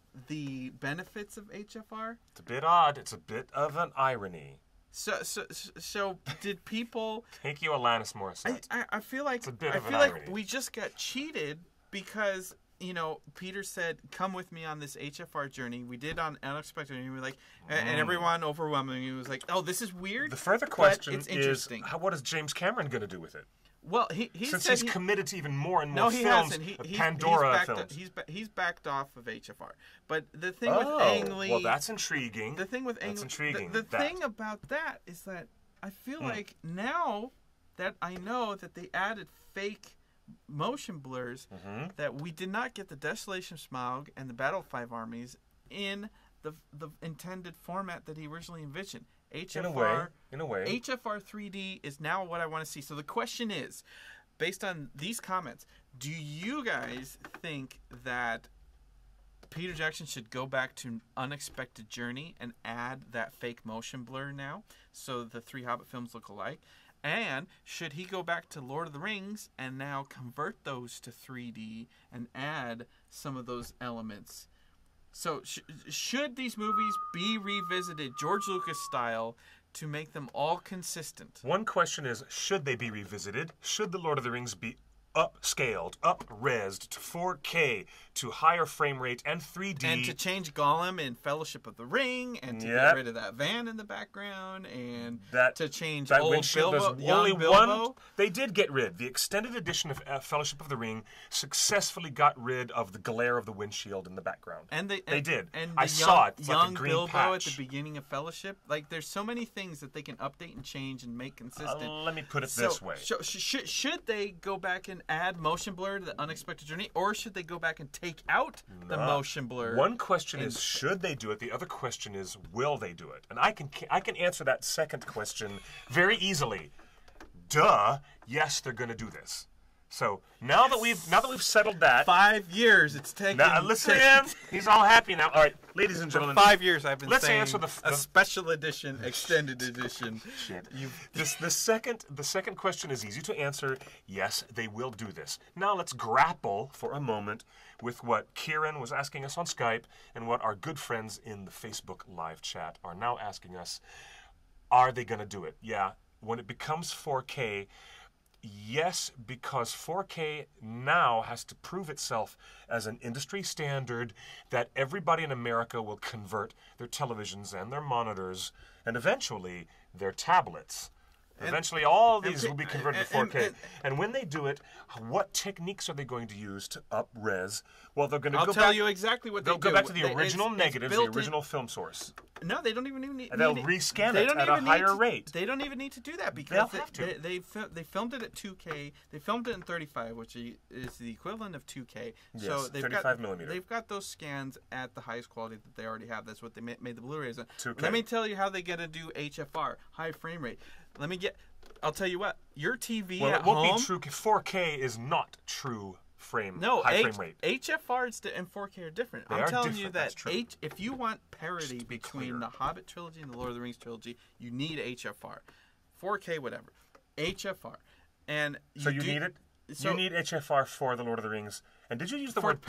the benefits of H F R. It's a bit odd. It's a bit of an irony. So, so, so did people? Thank you, Alanis I, Morissette. I, I feel like It's a bit I of an feel like irony. we just got cheated because you know Peter said, "Come with me on this H F R journey." We did on Unexpected, and we were like, and, and everyone overwhelmingly was like, "Oh, this is weird." The further but question it's is, interesting. how, what is James Cameron going to do with it? Well, he he Since said he's he, committed to even more and more no, he films, hasn't. He, of he's, Pandora he's backed films. Up, he's ba- he's backed off of H F R. But the thing oh, with Ang Lee, well, that's intriguing. the thing with Ang That's Lee, intriguing. The, the that. thing about that is that I feel Hmm. like now that I know that they added fake motion blurs, Mm-hmm. that we did not get the Desolation of Smaug and the Battle of Five Armies in the the intended format that he originally envisioned. H F R, In a way. In a way. H F R three D is now what I want to see. So the question is, based on these comments, do you guys think that Peter Jackson should go back to Unexpected Journey and add that fake motion blur now so the three Hobbit films look alike? And should he go back to Lord of the Rings and now convert those to three D and add some of those elements? So sh- should these movies be revisited George Lucas style to make them all consistent? One question is, should they be revisited? Should the Lord of the Rings be upscaled, up-resed to four K, to higher frame rate and three D? And to change Gollum in Fellowship of the Ring, and to Yep. get rid of that van in the background, and That- to change that old windshield, Bilbo, there's young only Bilbo. one. They did get rid. The extended edition of uh, Fellowship of the Ring successfully got rid of the glare of the windshield in the background. And they, They and, did. And I the saw young, it. It's like a young green Bilbo patch. at the beginning of Fellowship. Like, there's so many things that they can update and change and make consistent. Uh, let me put it So, this way. so sh- sh- should they go back and add motion blur to the Unexpected Journey, or should they go back and take out the Uh, motion blur? One question and- is, should they do it? The other question is, will they do it? And I can I can answer that second question very easily. Duh. Yes, they're going to do this. So now that we've now that we've settled that, Five years it's taken. now listen to taken- him. He's all happy now. All right, ladies and For gentlemen. five years I've been let's saying answer the- a the- special edition, extended edition. Shit. You This the second the second question is easy to answer. Yes, they will do this. Now let's grapple for a moment with what Kieran was asking us on Skype and what our good friends in the Facebook live chat are now asking us. Are they going to do it? Yeah, when it becomes four K, yes, because four K now has to prove itself as an industry standard that everybody in America will convert their televisions and their monitors and eventually their tablets. Eventually, all these and- will be converted to and- four K. and- And when they do it, what techniques are they going to use to up-res? Well, they're going to I'll go tell back, you exactly what they'll they go do. back to the They- original it's- it's negatives, the built in- original film source. No, they don't even need. And they'll need rescan they it don't at a even need higher to- rate. They don't even need to do that because They'll they, have to. They, they, fil- they filmed it at two K. They filmed it in thirty-five, which is the equivalent of two K. so Yes, they've thirty-five got, millimeter. They've got those scans at the highest quality that they already have. That's what they ma- made the Blu-rays on. two K. Let me tell you how they're gonna do H F R, high frame rate. Let me get. I'll tell you what. Your T V Well, at it won't home. be true. four K is not true frame. No, high H- frame rate. H F R and four K are different. They I'm are telling you different, that that's true. H, if you want parity Just to be between clear. the Hobbit trilogy and the Lord of the Rings trilogy, you need H F R. four K, whatever. H F R. And So you do- need it. so- you need H F R for the Lord of the Rings. And did you use the for word par-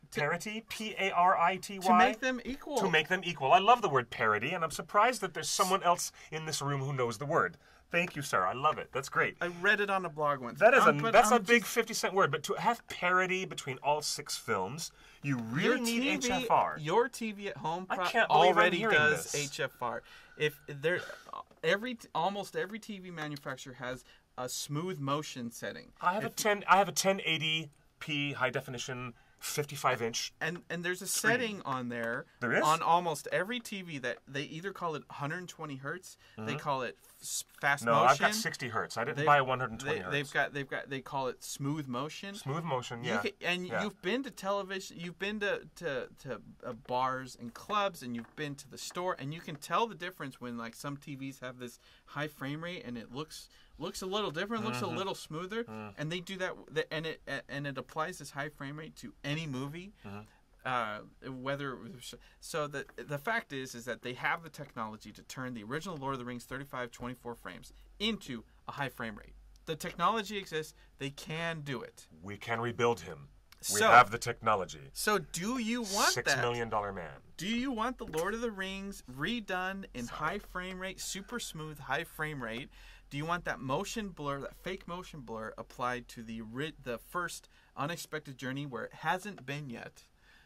Parity, P A R I T Y. To make them equal. To make them equal. I love the word parody, and I'm surprised that there's someone else in this room who knows the word. Thank you, sir. I love it. That's great. I read it on a blog once. That is Um, a but that's I'm a big just- fifty cent word, but to have parity between all six films, you really Your need T V, H F R. Your T V at home I pro- can't believe I'm already hearing does this. H F R. If there, every almost every T V manufacturer has a smooth motion setting. I have a ten. I have a ten eighty p high definition fifty-five inch. And and there's a setting on there. There is? On almost every T V that they either call it one hundred twenty hertz, they call it f- fast No, motion. I've got sixty hertz. I didn't They've- buy a one hundred twenty they, hertz. They've got they've got they call it smooth motion. Smooth motion, You yeah. can, and yeah. you've been to television, you've been to to, to uh, bars and clubs, and you've been to the store, and you can tell the difference when like some T Vs have this high frame rate and it looks looks a little different, looks Mm-hmm. a little smoother, Mm. and they do that, and it and it applies this high frame rate to any movie. Mm-hmm. Uh, whether so the the fact is is that they have the technology to turn the original Lord of the Rings thirty-five twenty-four frames into a high frame rate. The technology exists. They can do it. We can rebuild him. We So- have the technology. So do you want Six that? million dollar man. Do you want the Lord of the Rings redone in high frame rate, super smooth high frame rate? Do you want that motion blur, that fake motion blur applied to the ri- the first unexpected journey where it hasn't been yet?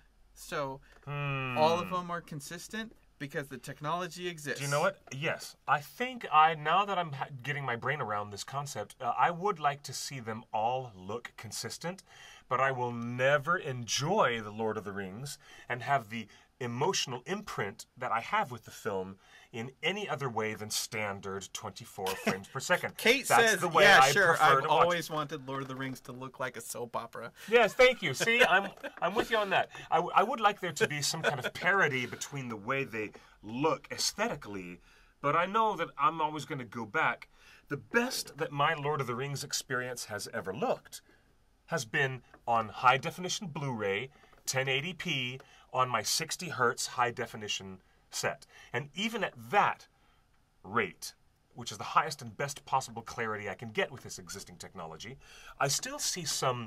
So Hmm. all of them are consistent because the technology exists. Do you know what? Yes. I think I, now that I'm ha- getting my brain around this concept, uh, I would like to see them all look consistent, but I will never enjoy The Lord of the Rings and have the emotional imprint that I have with the film in any other way than standard twenty-four frames per second. Kate That's says, the way "Yeah, I sure. prefer I've to watch. always wanted Lord of the Rings to look like a soap opera." Yes, thank you. See, I'm I'm with you on that. I, w- I would like there to be some kind of parity between the way they look aesthetically, but I know that I'm always going to go back. The best that my Lord of the Rings experience has ever looked has been on high definition Blu-ray, ten eighty p, on my sixty hertz high definition set. And even at that rate, which is the highest and best possible clarity I can get with this existing technology, I still see some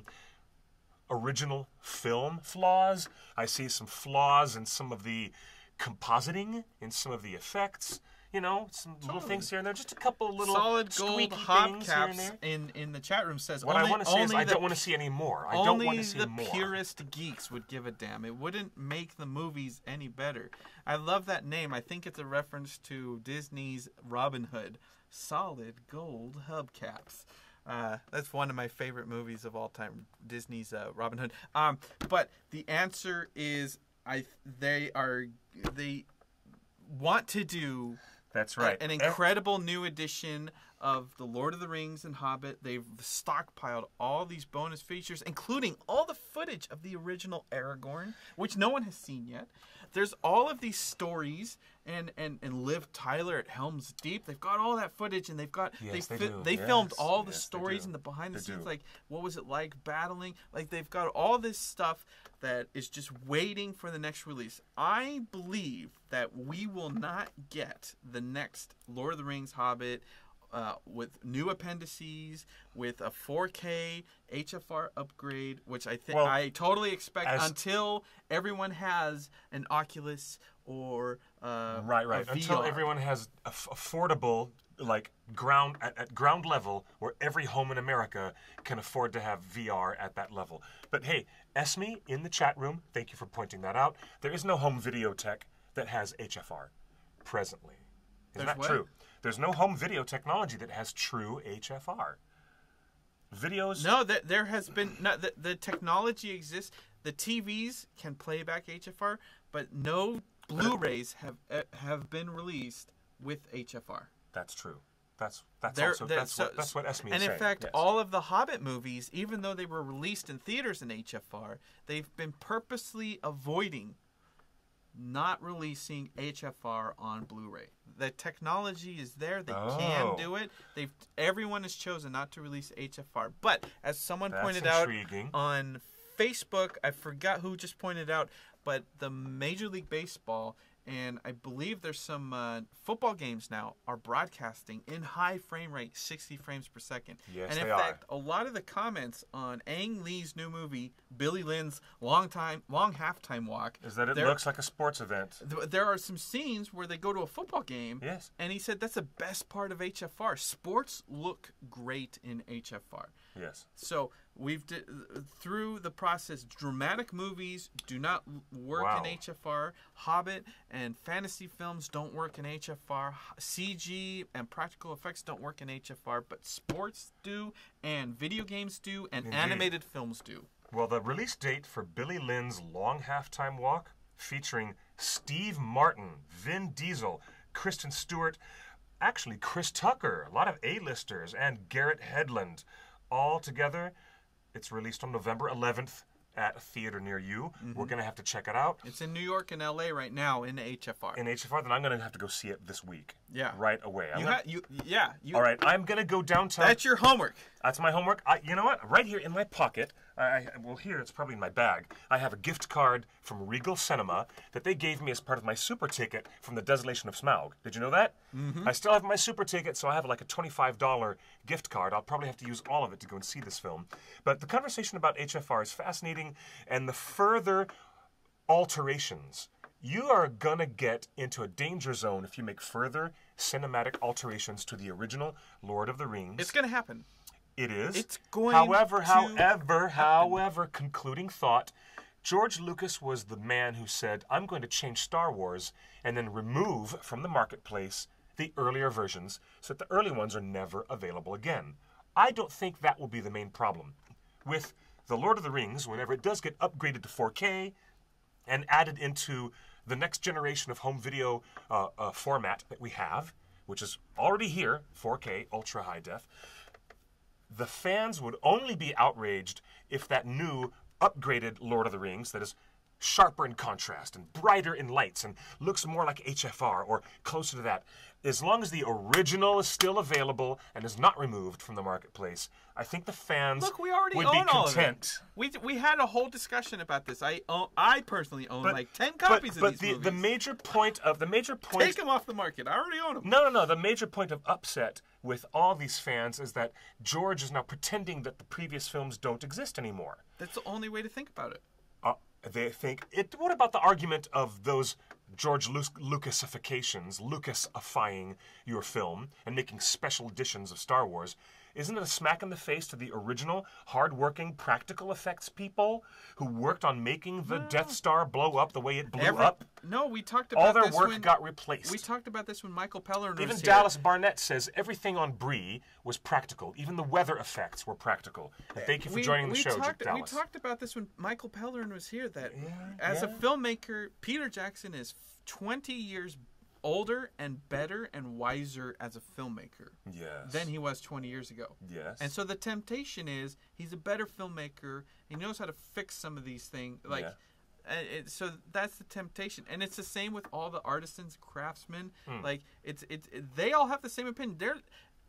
original film flaws. I see some flaws in some of the compositing, in some of the effects. You know, some little things here and there. Just a couple of little Solid gold squeaky things here and hubcaps there. in in the chat room says What only, I want to say is only I the don't want to see any more. I don't Only want to see the more. purest geeks would give a damn. It wouldn't make the movies any better. I love that name. I think it's a reference to Disney's Robin Hood. Solid gold hubcaps. Uh, that's one of my favorite movies of all time. Disney's uh, Robin Hood. Um, but the answer is, I they are they want to do. That's right. A- an incredible new edition of The Lord of the Rings and Hobbit. They've stockpiled all these bonus features, including all the footage of the original Aragorn, which no one has seen yet. There's all of these stories, and, and, and Liv Tyler at Helm's Deep. They've got all that footage, and they've got Yes, they they fi- do. they filmed Yes, all the yes, they stories do. and the behind the They scenes, do. like what was it like battling. Like they've got all this stuff that is just waiting for the next release. I believe that we will not get the next Lord of the Rings Hobbit uh, with new appendices, with a four K H F R upgrade, which I think Well, I totally expect as- until everyone has an Oculus or uh, Right, right. a Until V R. everyone has aff- affordable, like ground at, at ground level, where every home in America can afford to have V R at that level. But hey, Esme in the chat room, thank you for pointing that out. There is no home video tech that has H F R presently. Is There's that what? true? There's no home video technology that has true H F R. Videos. No, that there has been no, the, the technology exists. The T Vs can play back H F R, but no Blu-rays have uh, have been released with H F R. That's true. That's that's There- also there- that's so- what that's what Esme is And in saying. fact, Yes. all of the Hobbit movies, even though they were released in theaters in H F R, they've been purposely avoiding not releasing H F R on Blu-ray. The technology is there; they Oh. can do it. They've everyone has chosen not to release H F R. But as someone That's pointed intriguing. out on Facebook, I forgot who just pointed out, but the Major League Baseball and I believe there's some uh, football games now are broadcasting in high frame rate, sixty frames per second. Yes, and in they fact, are. a lot of the comments on Ang Lee's new movie, Billy Lynn's long time, long halftime walk, Is that it there, looks like a sports event. th- there are some scenes where they go to a football game. Yes. And he said that's the best part of H F R. Sports look great in H F R. Yes. So we've d- through the process, dramatic movies do not work Wow. in H F R. Hobbit and fantasy films don't work in H F R. C G and practical effects don't work in H F R, but sports do, and video games do, and Indeed. animated films do. Well, the release date for Billy Lynn's long halftime walk, featuring Steve Martin, Vin Diesel, Kristen Stewart, actually Chris Tucker, a lot of A-listers, and Garrett Hedlund, all together. It's released on November eleventh at a theater near you. Mm-hmm. We're going to have to check it out. It's in New York and L A right now in H F R. In H F R, then I'm going to have to go see it this week. Yeah. Right away. I'm you gonna- ha- you yeah you. all right, I'm going to go downtown. That's your homework. That's my homework. I, you know what? Right here in my pocket, I, I well here it's probably in my bag. I have a gift card from Regal Cinema that they gave me as part of my super ticket from the Desolation of Smaug. Did you know that? Mm-hmm. I still have my super ticket, so I have like a twenty-five dollar gift card. I'll probably have to use all of it to go and see this film. But the conversation about H F R is fascinating, and the further alterations. You are going to get into a danger zone if you make further cinematic alterations to the original Lord of the Rings. It's gonna happen. It is. It's going however, to however, however, concluding thought, George Lucas was the man who said, I'm going to change Star Wars and then remove from the marketplace the earlier versions so that the early ones are never available again. I don't think that will be the main problem. With The Lord of the Rings, whenever it does get upgraded to four K and added into the next generation of home video uh, uh, format that we have, which is already here, four K, ultra high def, the fans would only be outraged if that new upgraded Lord of the Rings that is sharper in contrast and brighter in lights and looks more like H F R or closer to that. As long as the original is still available and is not removed from the marketplace, I think the fans Look, we already would own be all of content. it. We we had a whole discussion about this. I own, I personally own But- like ten But, copies but of the, these the movies. major point of the major point Take them off the market. I already own them. No, no, no. The major point of upset with all these fans is that George is now pretending that the previous films don't exist anymore. That's the only way to think about it. Uh, they think it. What about the argument of those George Lu- Lucasifications, Lucasifying your film and making special editions of Star Wars? Isn't it a smack in the face to the original, hard-working, practical effects people who worked on making the Death Star blow up the way it blew Every- up? No, we talked about All their this work when, got replaced. We talked about this when Michael Pellerin Even was Dallas here. Barnett says everything on Bree was practical. Even the weather effects were practical. And thank you for we, joining the we show, talked, Dallas. We talked about this when Michael Pellerin was here. That Yeah, as a yeah. filmmaker, Peter Jackson is twenty years older and better and wiser as a filmmaker Yes. than he was twenty years ago. Yes. And so the temptation is he's a better filmmaker. He knows how to fix some of these things. Like, Yeah. uh, it, so that's the temptation, and it's the same with all the artisans, craftsmen. Hmm. Like, it's it's it, they all have the same opinion. They're,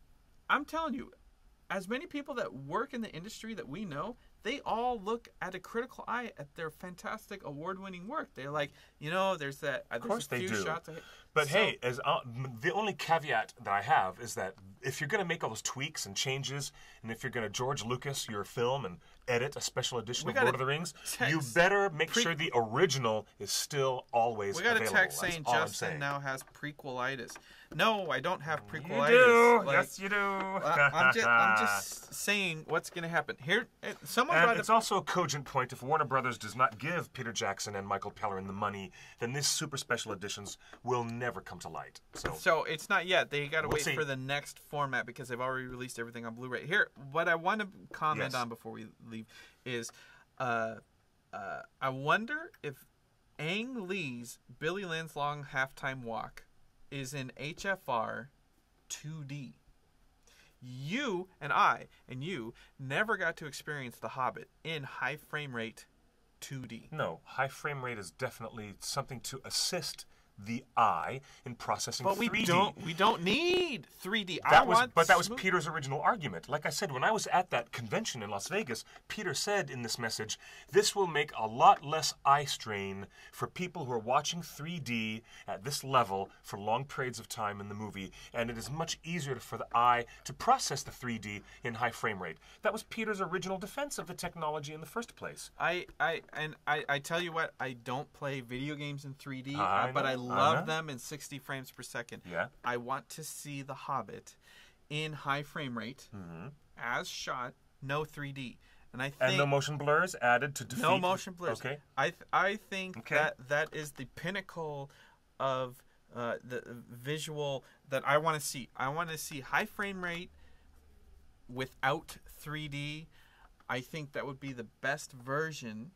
I'm telling you, as many people that work in the industry that we know, they all look at a critical eye at their fantastic award-winning work. They're like, you know, there's that. Of course there's a they few do. Shots I, But so- hey, as uh, m- the only caveat that I have is that if you're going to make all those tweaks and changes, and if you're going to George Lucas your film and edit a special edition We of got Lord a of the Rings, text you better make pre- sure the original is still always we got available. a text That's saying all I'm Justin saying. now has prequelitis. No, I don't have You prequelitis. do. Like, yes, you do. I- I'm just, I'm just saying what's going to happen here. uh, Someone And brought it's up, also a cogent point. If Warner Brothers does not give Peter Jackson and Michael Pellerin the money, then these super special editions will never come to light. So, so it's not yet. They got to We'll wait see. for the next format because they've already released everything on Blu-ray. Here, what I want to comment Yes. on before we leave is, uh, uh, I wonder if Ang Lee's Billy Lynn's Long Halftime Walk is in H F R two D. You and I and you never got to experience The Hobbit in high frame rate two D. no, high frame rate is definitely something to assist the eye in processing But we three D. don't. We don't need three D. I That was, want but that was smooth- Peter's original argument. Like I said, when I was at that convention in Las Vegas, Peter said in this message, this will make a lot less eye strain for people who are watching three D at this level for long periods of time in the movie, and it is much easier for the eye to process the three D in high frame rate. That was Peter's original defense of the technology in the first place. I, I and I, I tell you what, I don't play video games in three D, I uh, but know, I I love know. them in sixty frames per second. Yeah. I want to see The Hobbit in high frame rate, Mm-hmm. as shot, no three D. And I think And no motion blurs added to defeat. no motion blurs. Okay. I th- I think Okay. that that is the pinnacle of uh, the visual that I want to see. I want to see high frame rate without three D. I think that would be the best version,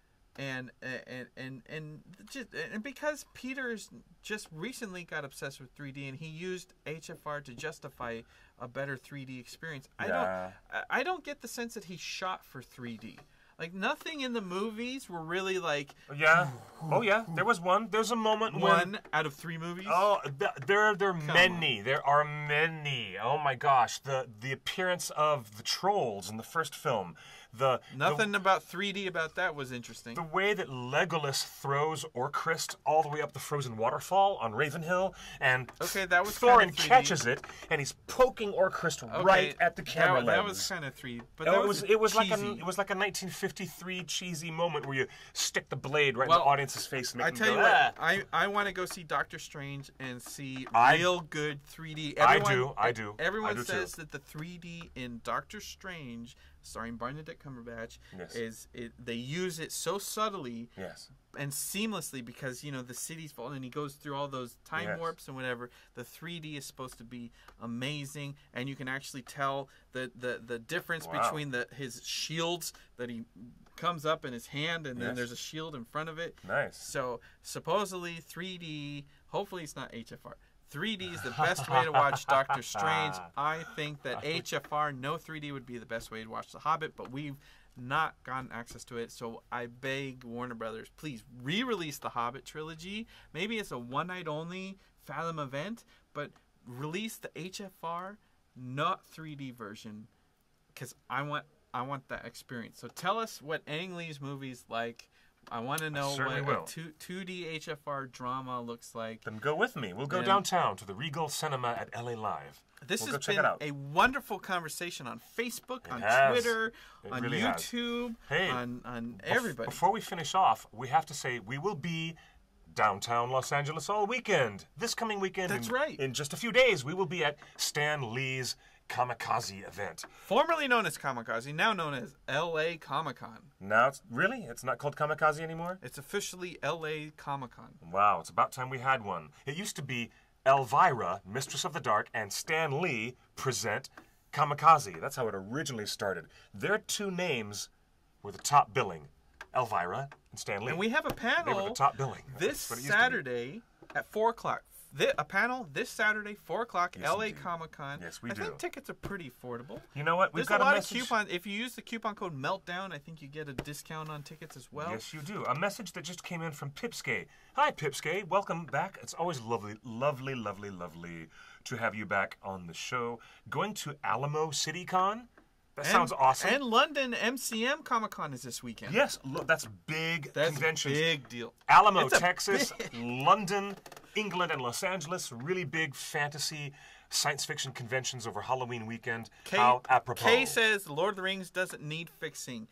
and and and and just and because Peter's just recently got obsessed with three D and he used H F R to justify a better three D experience. I Yeah. don't I- I don't get the sense that he shot for three D. Like, nothing in the movies were really like Yeah. Oh yeah. There was one. There's a moment when. one out of three movies. Oh, th- there, there are Come many. There are many. Oh my gosh, the the appearance of the trolls in the first film, the Nothing the, about three D about that was interesting. the way that Legolas throws Orcrist all the way up the frozen waterfall on Ravenhill, and Okay, that was Thorin kinda three D. catches it, and he's poking Orcrist Okay, right at the camera that, that lens. was kind of three, but Oh, that it was it was like a cheesy. it was like a nineteen fifty-three cheesy moment where you stick the blade right Well, in the audience's face and make I them tell go, you what, "Ah." I, I want to go see Doctor Strange and see I- real good three D. I Everyone, do, I do, Everyone I do too. says that the three D in Doctor Strange, starring Benedict Cumberbatch, Yes. is it, they use it so subtly Yes. and seamlessly because, you know, the city's falling and he goes through all those time Yes. warps and whatever. The three D is supposed to be amazing, and you can actually tell the the, the difference Wow. between the his shields that he comes up in his hand, and then Yes. there's a shield in front of it. Nice. So supposedly three D, hopefully it's not H F R. three D is the best way to watch Doctor Strange. I think that H F R, no three D would be the best way to watch The Hobbit, but we've not gotten access to it. So I beg Warner Brothers, please re-release the Hobbit trilogy. Maybe it's a one-night only Fathom event, but release the H F R, not three D version, because I want I want that experience. So tell us what Ang Lee's movie's like. I want to know certainly what will. a two, 2D H F R drama looks like. Then go with me. We'll go And- downtown to the Regal Cinema at L A Live. This We'll has go check been it out. a wonderful conversation on Facebook, on has. Twitter, It on really has. YouTube, Hey, on, on Bef- everybody. Before we finish off, we have to say we will be downtown Los Angeles all weekend. This coming weekend. That's in, right. In just a few days, we will be at Stan Lee's Kamikaze event. Formerly known as Kamikaze, now known as L A Comic Con. Now, it's really? It's not called Kamikaze anymore? It's officially L A Comic Con. Wow, it's about time we had one. It used to be Elvira, Mistress of the Dark, and Stan Lee present Kamikaze. That's how it originally started. Their two names were the top billing, Elvira and Stan Lee. And we have a They were panel the top billing. this That's what it used to be. Saturday at four o'clock. Thi- a panel this Saturday, four o'clock, Yes, L A indeed. Comic Con. Yes, we I do. think tickets are pretty affordable. You know what? We've There's got a lot message. of coupon. If you use the coupon code MELTDOWN, I think you get a discount on tickets as well. Yes, you do. A message that just came in from Pipske. Hi, Pipske. Welcome back. It's always lovely, lovely, lovely, lovely to have you back on the show. Going to Alamo City Con? That And- sounds awesome. And London M C M Comic Con is this weekend. yes, look, that's big That's conventions. a big deal. Alamo, It's a Texas, London, England, and Los Angeles. Really big fantasy, science fiction conventions over Halloween weekend. Kay, How apropos. Kay says Lord of the Rings doesn't need fixing.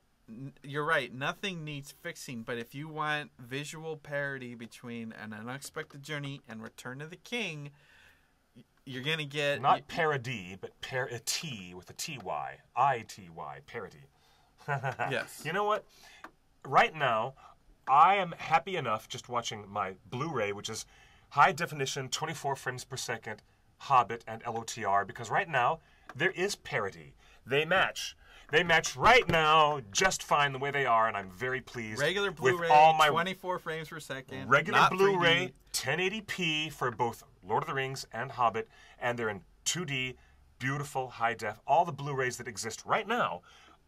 N- You're right. Nothing needs fixing. But if you want visual parody between An Unexpected Journey and Return of the King, y- you're gonna get Not parody, but parity with a T Y. I T Y, parody. yes. You know what? Right now, I am happy enough just watching my Blu-ray, which is high definition, twenty-four frames per second, Hobbit and L O T R, because right now, there is parity. They match. They match right now just fine the way they are, and I'm very pleased Regular with Blu-ray, all my twenty-four frames per second. regular not Blu-ray, three D. ten eighty p for both Lord of the Rings and Hobbit, and they're in two D, beautiful high def. All the Blu-rays that exist right now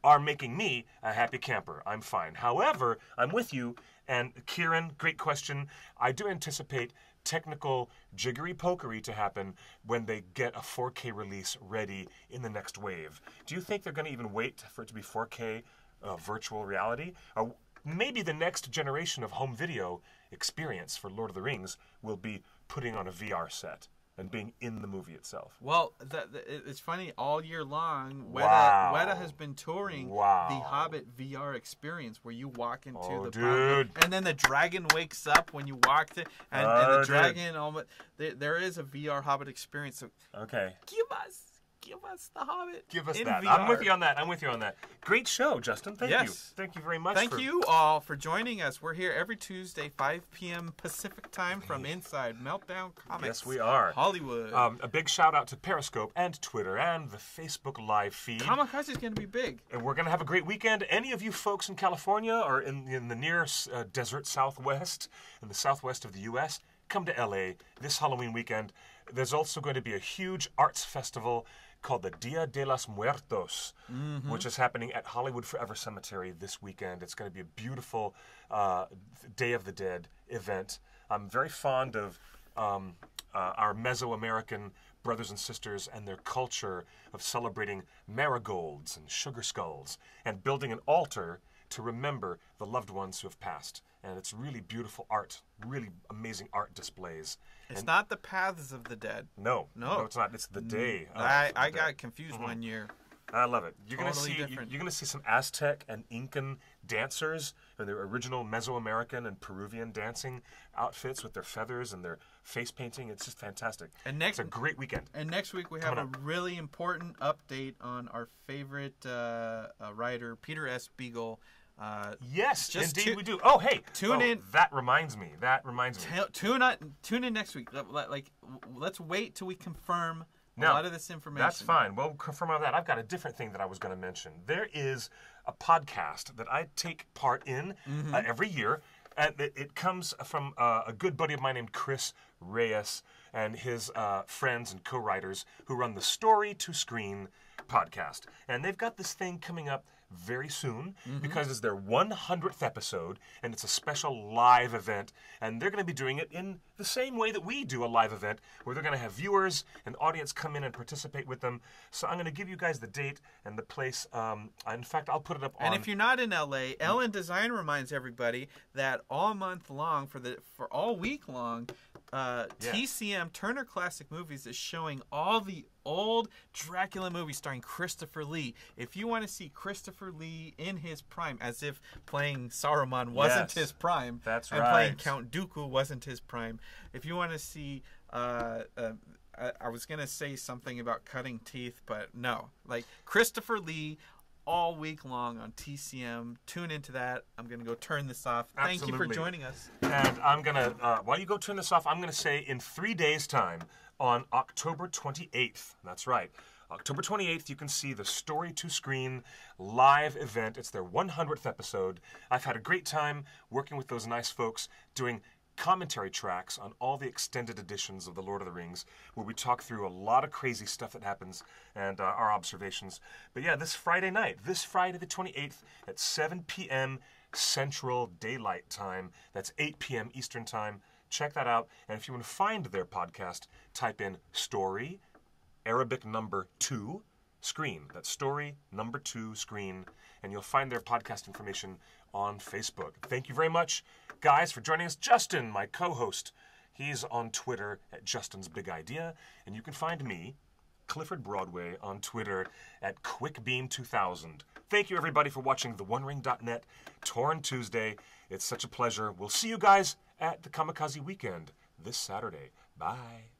are making me a happy camper. I'm fine. However, I'm with you. And Kieran, great question. I do anticipate technical jiggery-pokery to happen when they get a four K release ready in the next wave. Do you think they're going to even wait for it to be four K uh, virtual reality? Or maybe the next generation of home video experience for Lord of the Rings will be putting on a V R set and being in the movie itself. Well, the, the, it's funny. All year long, Weta, Wow. Weta has been touring Wow. the Hobbit V R experience, where you walk into Oh, the dude. and then the dragon wakes up when you walk to, and, Oh, and the dude. dragon almost. There, there is a V R Hobbit experience. So Okay. give us, give us the Hobbit. Give us in that. V R. I'm with you on that. I'm with you on that. Great show, Justin. Thank you. Yes. Thank you very much. Thank for... you all for joining us. We're here every Tuesday, five p.m. Pacific time, from Inside Meltdown Comics. Yes, we are. Hollywood. Um, a big shout out to Periscope and Twitter and the Facebook live feed. Kamikaze is going to be big. And we're going to have a great weekend. Any of you folks in California or in, in the near uh, desert southwest, in the southwest of the U S, come to L A this Halloween weekend. There's also going to be a huge arts festival called the Dia de los Muertos, mm-hmm. which is happening at Hollywood Forever Cemetery this weekend. It's going to be a beautiful uh, Day of the Dead event. I'm very fond of um, uh, our Mesoamerican brothers and sisters and their culture of celebrating marigolds and sugar skulls and building an altar to remember the loved ones who have passed. And it's really beautiful art, really amazing art displays. It's and not the Paths of the Dead. No, No. no, it's not. It's the day. of I, the I dead. got confused one year. I love it. You're gonna Totally see you- different. you're gonna see some Aztec and Incan dancers in their original Mesoamerican and Peruvian dancing outfits with their feathers and their face painting. It's just fantastic. And next- it's a great weekend. And next week we have Coming a really important update on our favorite uh, uh, writer, Peter S Beagle. Uh, Yes, Just indeed tu- we do. Oh, hey, tune oh, in- That reminds me. That reminds me. t- tune in, tune in next week. Let- let- Like, w- let's wait till we confirm a Now, lot of this information. That's fine. We'll confirm on that. I've got a different thing that I was going to mention. There is a podcast that I take part in Mm-hmm. uh, every year. And it, it comes from uh, a good buddy of mine named Chris Reyes and his uh, friends and co-writers who run the Story to Screen podcast. And they've got this thing coming up very soon because it's their one hundredth episode and it's a special live event, and they're going to be doing it in the same way that we do a live event, where they're going to have viewers and audience come in and participate with them. So I'm going to give you guys the date and the place. Um, in fact, I'll put it up on... And if you're not in L A, Ellen Design reminds everybody that all month long, for the for all week long, uh, Yeah. T C M Turner Classic Movies is showing all the old Dracula movies starring Christopher Lee. If you want to see Christopher Lee in his prime, as if playing Saruman wasn't Yes, his prime, that's and playing right. Count Dooku wasn't his prime. If you want to see, uh, uh, I, I was gonna say something about cutting teeth, but no, like Christopher Lee. All week long on T C M. Tune into that. I'm going to go turn this off. Thank you for Absolutely. joining us. And I'm going to, uh, while you go turn this off, I'm going to say in three days' time, on October twenty-eighth, that's right, October twenty-eighth, you can see the Story to Screen live event. It's their one hundredth episode. I've had a great time working with those nice folks doing commentary tracks on all the extended editions of The Lord of the Rings, where we talk through a lot of crazy stuff that happens and uh, our observations. But yeah, this Friday night, this Friday the twenty-eighth at seven p.m. Central Daylight Time, that's eight p.m. Eastern Time. Check that out. And if you want to find their podcast, type in Story, Arabic number two, Screen. That's Story, number two, Screen. And you'll find their podcast information on Facebook. Thank you very much, guys, for joining us. Justin, my co-host, he's on Twitter at Justin's Big Idea. And you can find me, Clifford Broadway, on Twitter at QuickBeam two thousand. Thank you, everybody, for watching the One Ring dot net Torn Tuesday. It's such a pleasure. We'll see you guys at the Kamikaze Weekend this Saturday. Bye.